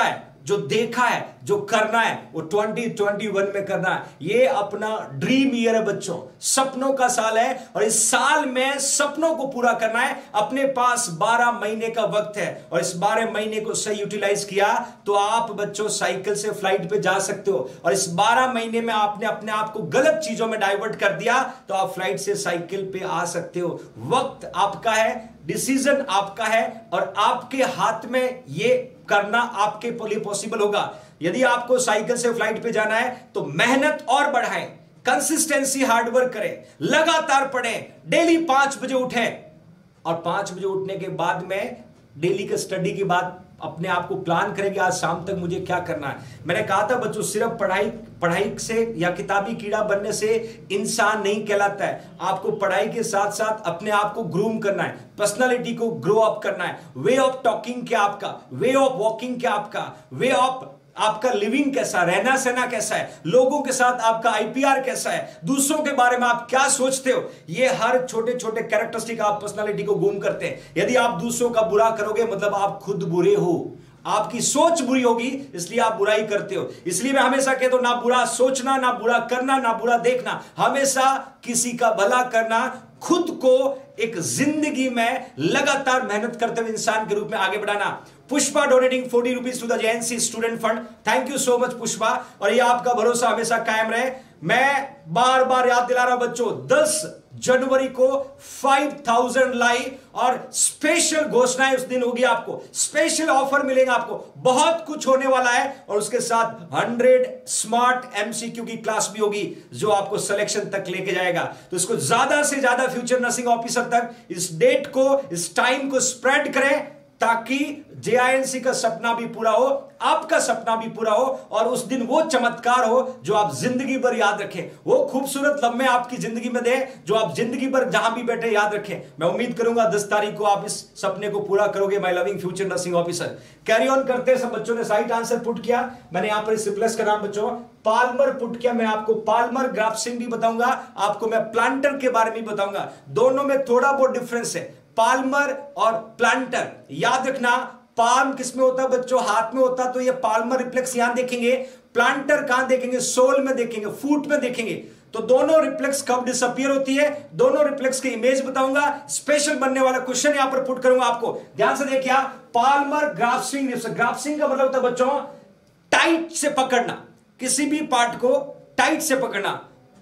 S1: जो देखा है, जो करना है वो ट्वेंटी ट्वेंटी वन में करना है। ये अपना ड्रीम ईयर है बच्चों, सपनों का साल है और इस साल में सपनों को पूरा करना है। अपने पास बारह महीने का वक्त है और इस बारह महीने को सही यूटिलाइज किया तो आप बच्चों साइकिल से फ्लाइट पे जा सकते हो, और इस बारह महीने में आपने अपने आप को गलत चीजों में डाइवर्ट कर दिया तो आप फ्लाइट से साइकिल पे आ सकते हो। वक्त आपका है, डिसीजन आपका है और आपके हाथ में ये करना आपके लिए पॉसिबल होगा। यदि आपको साइकिल से फ्लाइट पे जाना है तो मेहनत और बढ़ाएं, कंसिस्टेंसी, हार्डवर्क करें, लगातार पढ़ें, डेली पांच बजे उठें और पांच बजे उठने के बाद में डेली के स्टडी के बाद अपने आप को प्लान करेंगे आज शाम तक मुझे क्या करना है। मैंने कहा था बच्चों, सिर्फ पढ़ाई पढ़ाई से या किताबी कीड़ा बनने से इंसान नहीं कहलाता है। आपको पढ़ाई के साथ साथ अपने आप को ग्रूम करना है, पर्सनालिटी को ग्रो अप करना है। वे ऑफ टॉकिंग क्या आपका, वे ऑफ वॉकिंग क्या आपका, वे ऑफ आपका लिविंग कैसा, रहना सहना कैसा है, लोगों के साथ आपका आईपीआर कैसा है, दूसरों के बारे में आप क्या सोचते हो, ये हर छोटे छोटे कैरेक्टरिस्टिक आप पर्सनालिटी को ग्रूम करते हैं। यदि आप दूसरों का बुरा करोगे मतलब आप खुद बुरे हो, आपकी सोच बुरी होगी इसलिए आप बुराई करते हो। इसलिए मैं हमेशा कहता हूं, ना बुरा सोचना, ना बुरा करना, ना बुरा देखना, हमेशा किसी का भला करना, खुद को एक जिंदगी में लगातार मेहनत करते हुए इंसान के रूप में आगे बढ़ाना। Pushpa donating forty rupees to the JNC student fund, thank you so much Pushpa, और ये आपका भरोसा हमेशा कायम रहे। मैं बार बार याद दिला रहा हूं बच्चों, दस जनवरी को पांच हज़ार लाइव और स्पेशल घोषणाएं उस दिन होगी, आपको स्पेशल ऑफर मिलेगा, आपको बहुत कुछ होने वाला है और उसके साथ सौ स्मार्ट एमसीक्यू की क्लास भी होगी जो आपको सिलेक्शन तक लेके जाएगा। तो इसको ज्यादा से ज्यादा फ्यूचर नर्सिंग ऑफिसर तक इस डेट को, इस टाइम को स्प्रेड करें ताकि जेआईएनसी का सपना भी पूरा हो, आपका सपना भी पूरा हो और उस दिन वो चमत्कार हो जो आप जिंदगी भर याद रखें, वो खूबसूरत लम्हे आपकी जिंदगी में दे जो आप जिंदगी भर जहां भी बैठे याद रखें। मैं उम्मीद करूंगा दस तारीख को आप इस सपने को पूरा करोगे, my loving future nursing officer. Carry on करते हैं, सब बच्चों ने साइट आंसर पुट किया। मैंने यहां पर इस रिप्लेस का नाम बच्चों पाल्मर पुट किया। मैं आपको पाल्मर ग्राफ्सिंग भी बताऊंगा, आपको मैं प्लांटर के बारे में बताऊंगा। दोनों में थोड़ा बहुत डिफरेंस है, पाल्मर और प्लांटर। याद रखना, पाल्म किसमें होता है बच्चों, हाथ में होता, तो ये पाल्मर रिफ्लेक्स यहां देखेंगे, प्लांटर कहां देखेंगे, सोल में देखेंगे, फुट में देखेंगे। तो दोनों रिफ्लेक्स कब डिसअपियर होती है, दोनों रिफ्लेक्स की इमेज बताऊंगा, स्पेशल बनने वाला क्वेश्चन यहां पर पुट करूंगा आपको। ध्यान से देखिए, पाल्मर ग्राफ्सिंग, ग्राफ्सिंग का मतलब होता है बच्चों टाइट से पकड़ना, किसी भी पार्ट को टाइट से पकड़ना।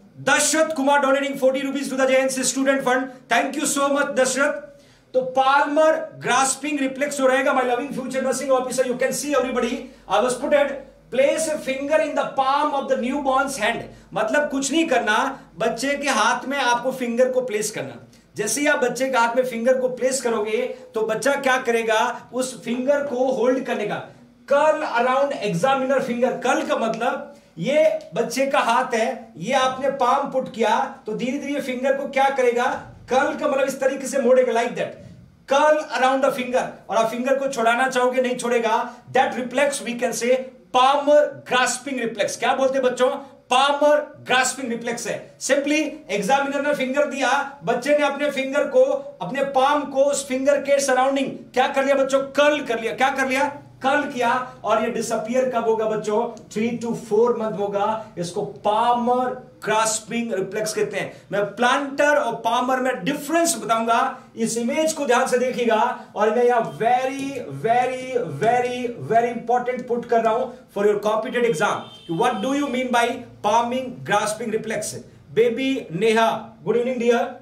S1: Dashrath Kumar donating forty rupees to the JNC student fund, thank you so much Dashrath. तो पाल्मर ग्रास्पिंग रिफ्लेक्स जो रहेगा, my loving future nursing officer, you can see everybody, I was putted place a finger in the palm of the newborn's hand. मतलब कुछ नहीं करना, बच्चे के हाथ में आपको फिंगर को प्लेस करना। जैसे ही आप बच्चे के हाथ में फिंगर को प्लेस करोगे तो बच्चा क्या करेगा, उस फिंगर को होल्ड करने का, curl around examiner finger. Curl का मतलब ये बच्चे का हाथ है, ये आपने पाम पुट किया तो धीरे धीरे फिंगर को क्या करेगा, कर्ल का मतलब इस तरीके से मोड़ेगा, like that, curl around the finger. और आप फिंगर को छोड़ाना चाहोगे, नहीं छोड़ेगा, that reflex we can say palmar grasping reflex. क्या बोलते हैं बच्चों, पामर ग्रास्पिंग रिफ्लेक्स है। सिंपली एग्जामिनर ने फिंगर दिया, बच्चे ने अपने फिंगर को, अपने पाम को उस फिंगर के सराउंडिंग क्या कर लिया बच्चों, कर्ल कर लिया। क्या कर लिया, कर्ल किया। और ये डिसअपियर कब होगा बच्चों, थ्री टू फोर मंथ होगा। इसको पामर ग्रास्पिंग रिफ्लेक्स कहते हैं। मैं प्लांटर और पामर में डिफरेंस बताऊंगा, इस इमेज को ध्यान से देखिएगा। और मैं यहां very very very very important put कर रहा हूं for your competitive exam. What do you mean by palming grasping reflex? Baby Neha, good evening dear.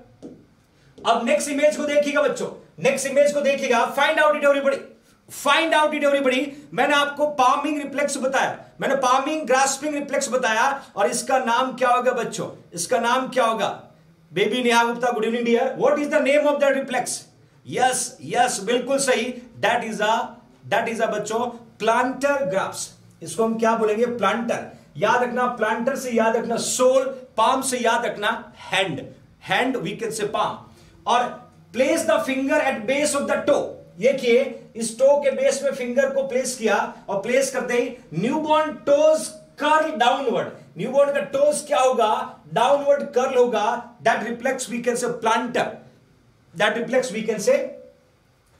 S1: अब नेक्स्ट इमेज को देखिएगा बच्चों, नेक्स्ट इमेज को देखिएगा, find out it everybody, find out it everybody. मैंने आपको पामिंग रिफ्लेक्स बताया, मैंने पामिंग ग्रास्पिंग रिफ्लेक्स बताया, और इसका नाम क्या होगा बच्चों, इसका नाम क्या होगा? Baby Neha Gupta, good evening dear. What is the name of that reflex? Yes yes, बिल्कुल सही, that is a that is a बच्चों प्लांटर ग्राफ्स। इसको हम क्या बोलेंगे, प्लांटर। याद रखना, प्लांटर से याद रखना सोल, पाम से याद रखना hand, hand we can say palm. और place the finger at base of the toe. देखिए, इस टो के बेस में फिंगर को प्लेस किया और प्लेस करते ही newborn toes curl downward. Newborn का टोज क्या होगा, डाउनवर्ड कर्ल होगा। That reflex we can say plantar, that reflex we can say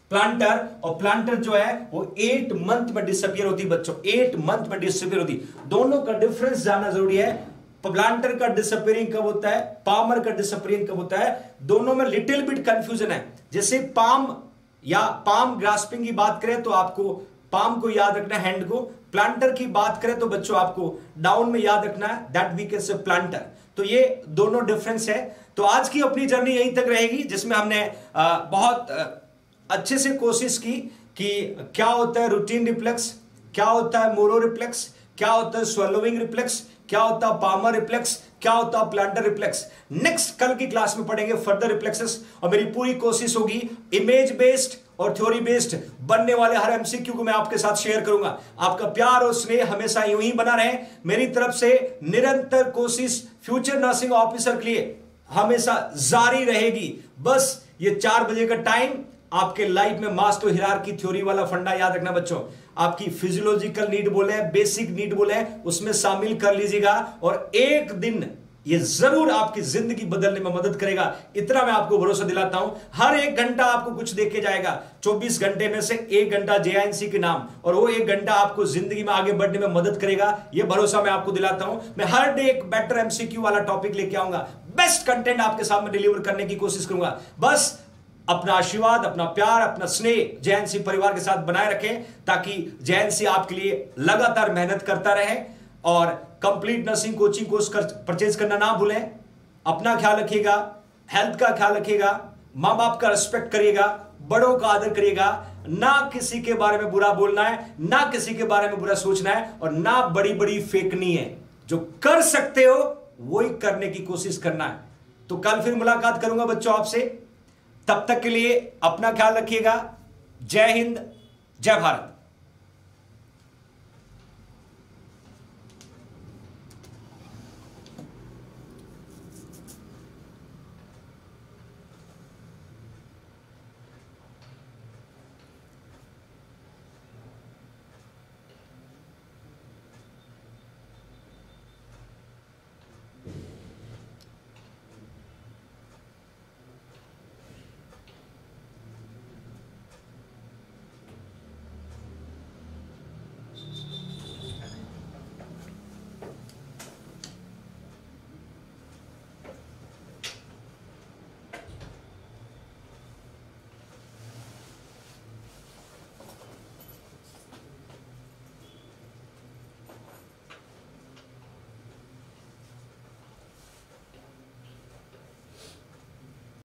S1: plantar, और प्लांटर जो है वो एट मंथ में डिसअपियर होती है बच्चों, एट मंथ में डिसअपियर होती। दोनों का डिफरेंस जानना जरूरी है। प्लांटर का डिसअपियरिंग कब होता है, पामर का डिसअपियरिंग कब होता है, दोनों में लिटिल बिट कंफ्यूजन है। जैसे पाम या पाम ग्रास्पिंग की बात करें तो आपको पाम को याद रखना है, हैंड को। प्लांटर की बात करें तो बच्चों आपको डाउन में याद रखना है, that we can say plantar. तो ये दोनों डिफरेंस है। तो आज की अपनी जर्नी यहीं तक रहेगी, जिसमें हमने आ, बहुत आ, अच्छे से कोशिश की कि क्या होता है रूटीन रिफ्लेक्स, क्या होता है मोरो रिफ्लेक्स, क्या होता है स्वेलोइंग रिफ्लेक्स, क्या होता है पामर रिफ्लेक्स, क्या होता है प्लांटर रिफ्लेक्स। नेक्स्ट कल की क्लास में पढ़ेंगे फर्दर रिफ्लेक्सेस, और मेरी पूरी कोशिश होगी इमेज बेस्ड और थ्योरी बेस्ड बनने वाले हर एमसीक्यू को मैं आपके साथ शेयर करूंगा। आपका प्यार और स्नेह हमेशा यूं ही बना रहे। मेरी तरफ से निरंतर कोशिश फ्यूचर नर्सिंग ऑफिसर के लिए हमेशा जारी रहेगी। बस ये चार बजे का टाइम आपके लाइफ में मास्लो हिरार्की थ्योरी वाला फंडा याद रखना बच्चों। आपकी फिजियोलॉजिकल नीड बोले, बेसिक नीड बोले, उसमें शामिल कर लीजिएगा, और एक दिन ये जरूर आपकी जिंदगी बदलने में मदद करेगा। इतना मैं आपको भरोसा दिलाता हूं। हर एक घंटा आपको कुछ देख के जाएगा। चौबीस घंटे में से एक घंटा जेआईएनसी के नाम, और वो एक घंटा आपको जिंदगी में आगे बढ़ने में मदद करेगा। ये भरोसा मैं आपको दिलाता हूं। मैं हर डे एक बेटर एमसीक्यू वाला टॉपिक लेके आऊंगा, बेस्ट कंटेंट आपके सामने डिलीवर करने की कोशिश करूंगा। बस अपना आशीर्वाद, अपना प्यार, अपना स्नेह जेएनसी परिवार के साथ बनाए रखें, ताकि जेएनसी आपके लिए लगातार मेहनत करता रहे। और कंप्लीट नर्सिंग कोचिंग कोर्स कर, परचेज करना ना भूलें। अपना ख्याल रखिएगा, हेल्थ का ख्याल रखिएगा, मां बाप का रिस्पेक्ट करिएगा, बड़ों का आदर करिएगा। ना किसी के बारे में बुरा बोलना है, ना किसी के बारे में बुरा सोचना है, और ना बड़ी बड़ी फेंकनी है। जो कर सकते हो वही करने की कोशिश करना है। तो कल फिर मुलाकात करूंगा बच्चों आपसे। तब तक के लिए अपना ख्याल रखिएगा। जय हिंद, जय भारत।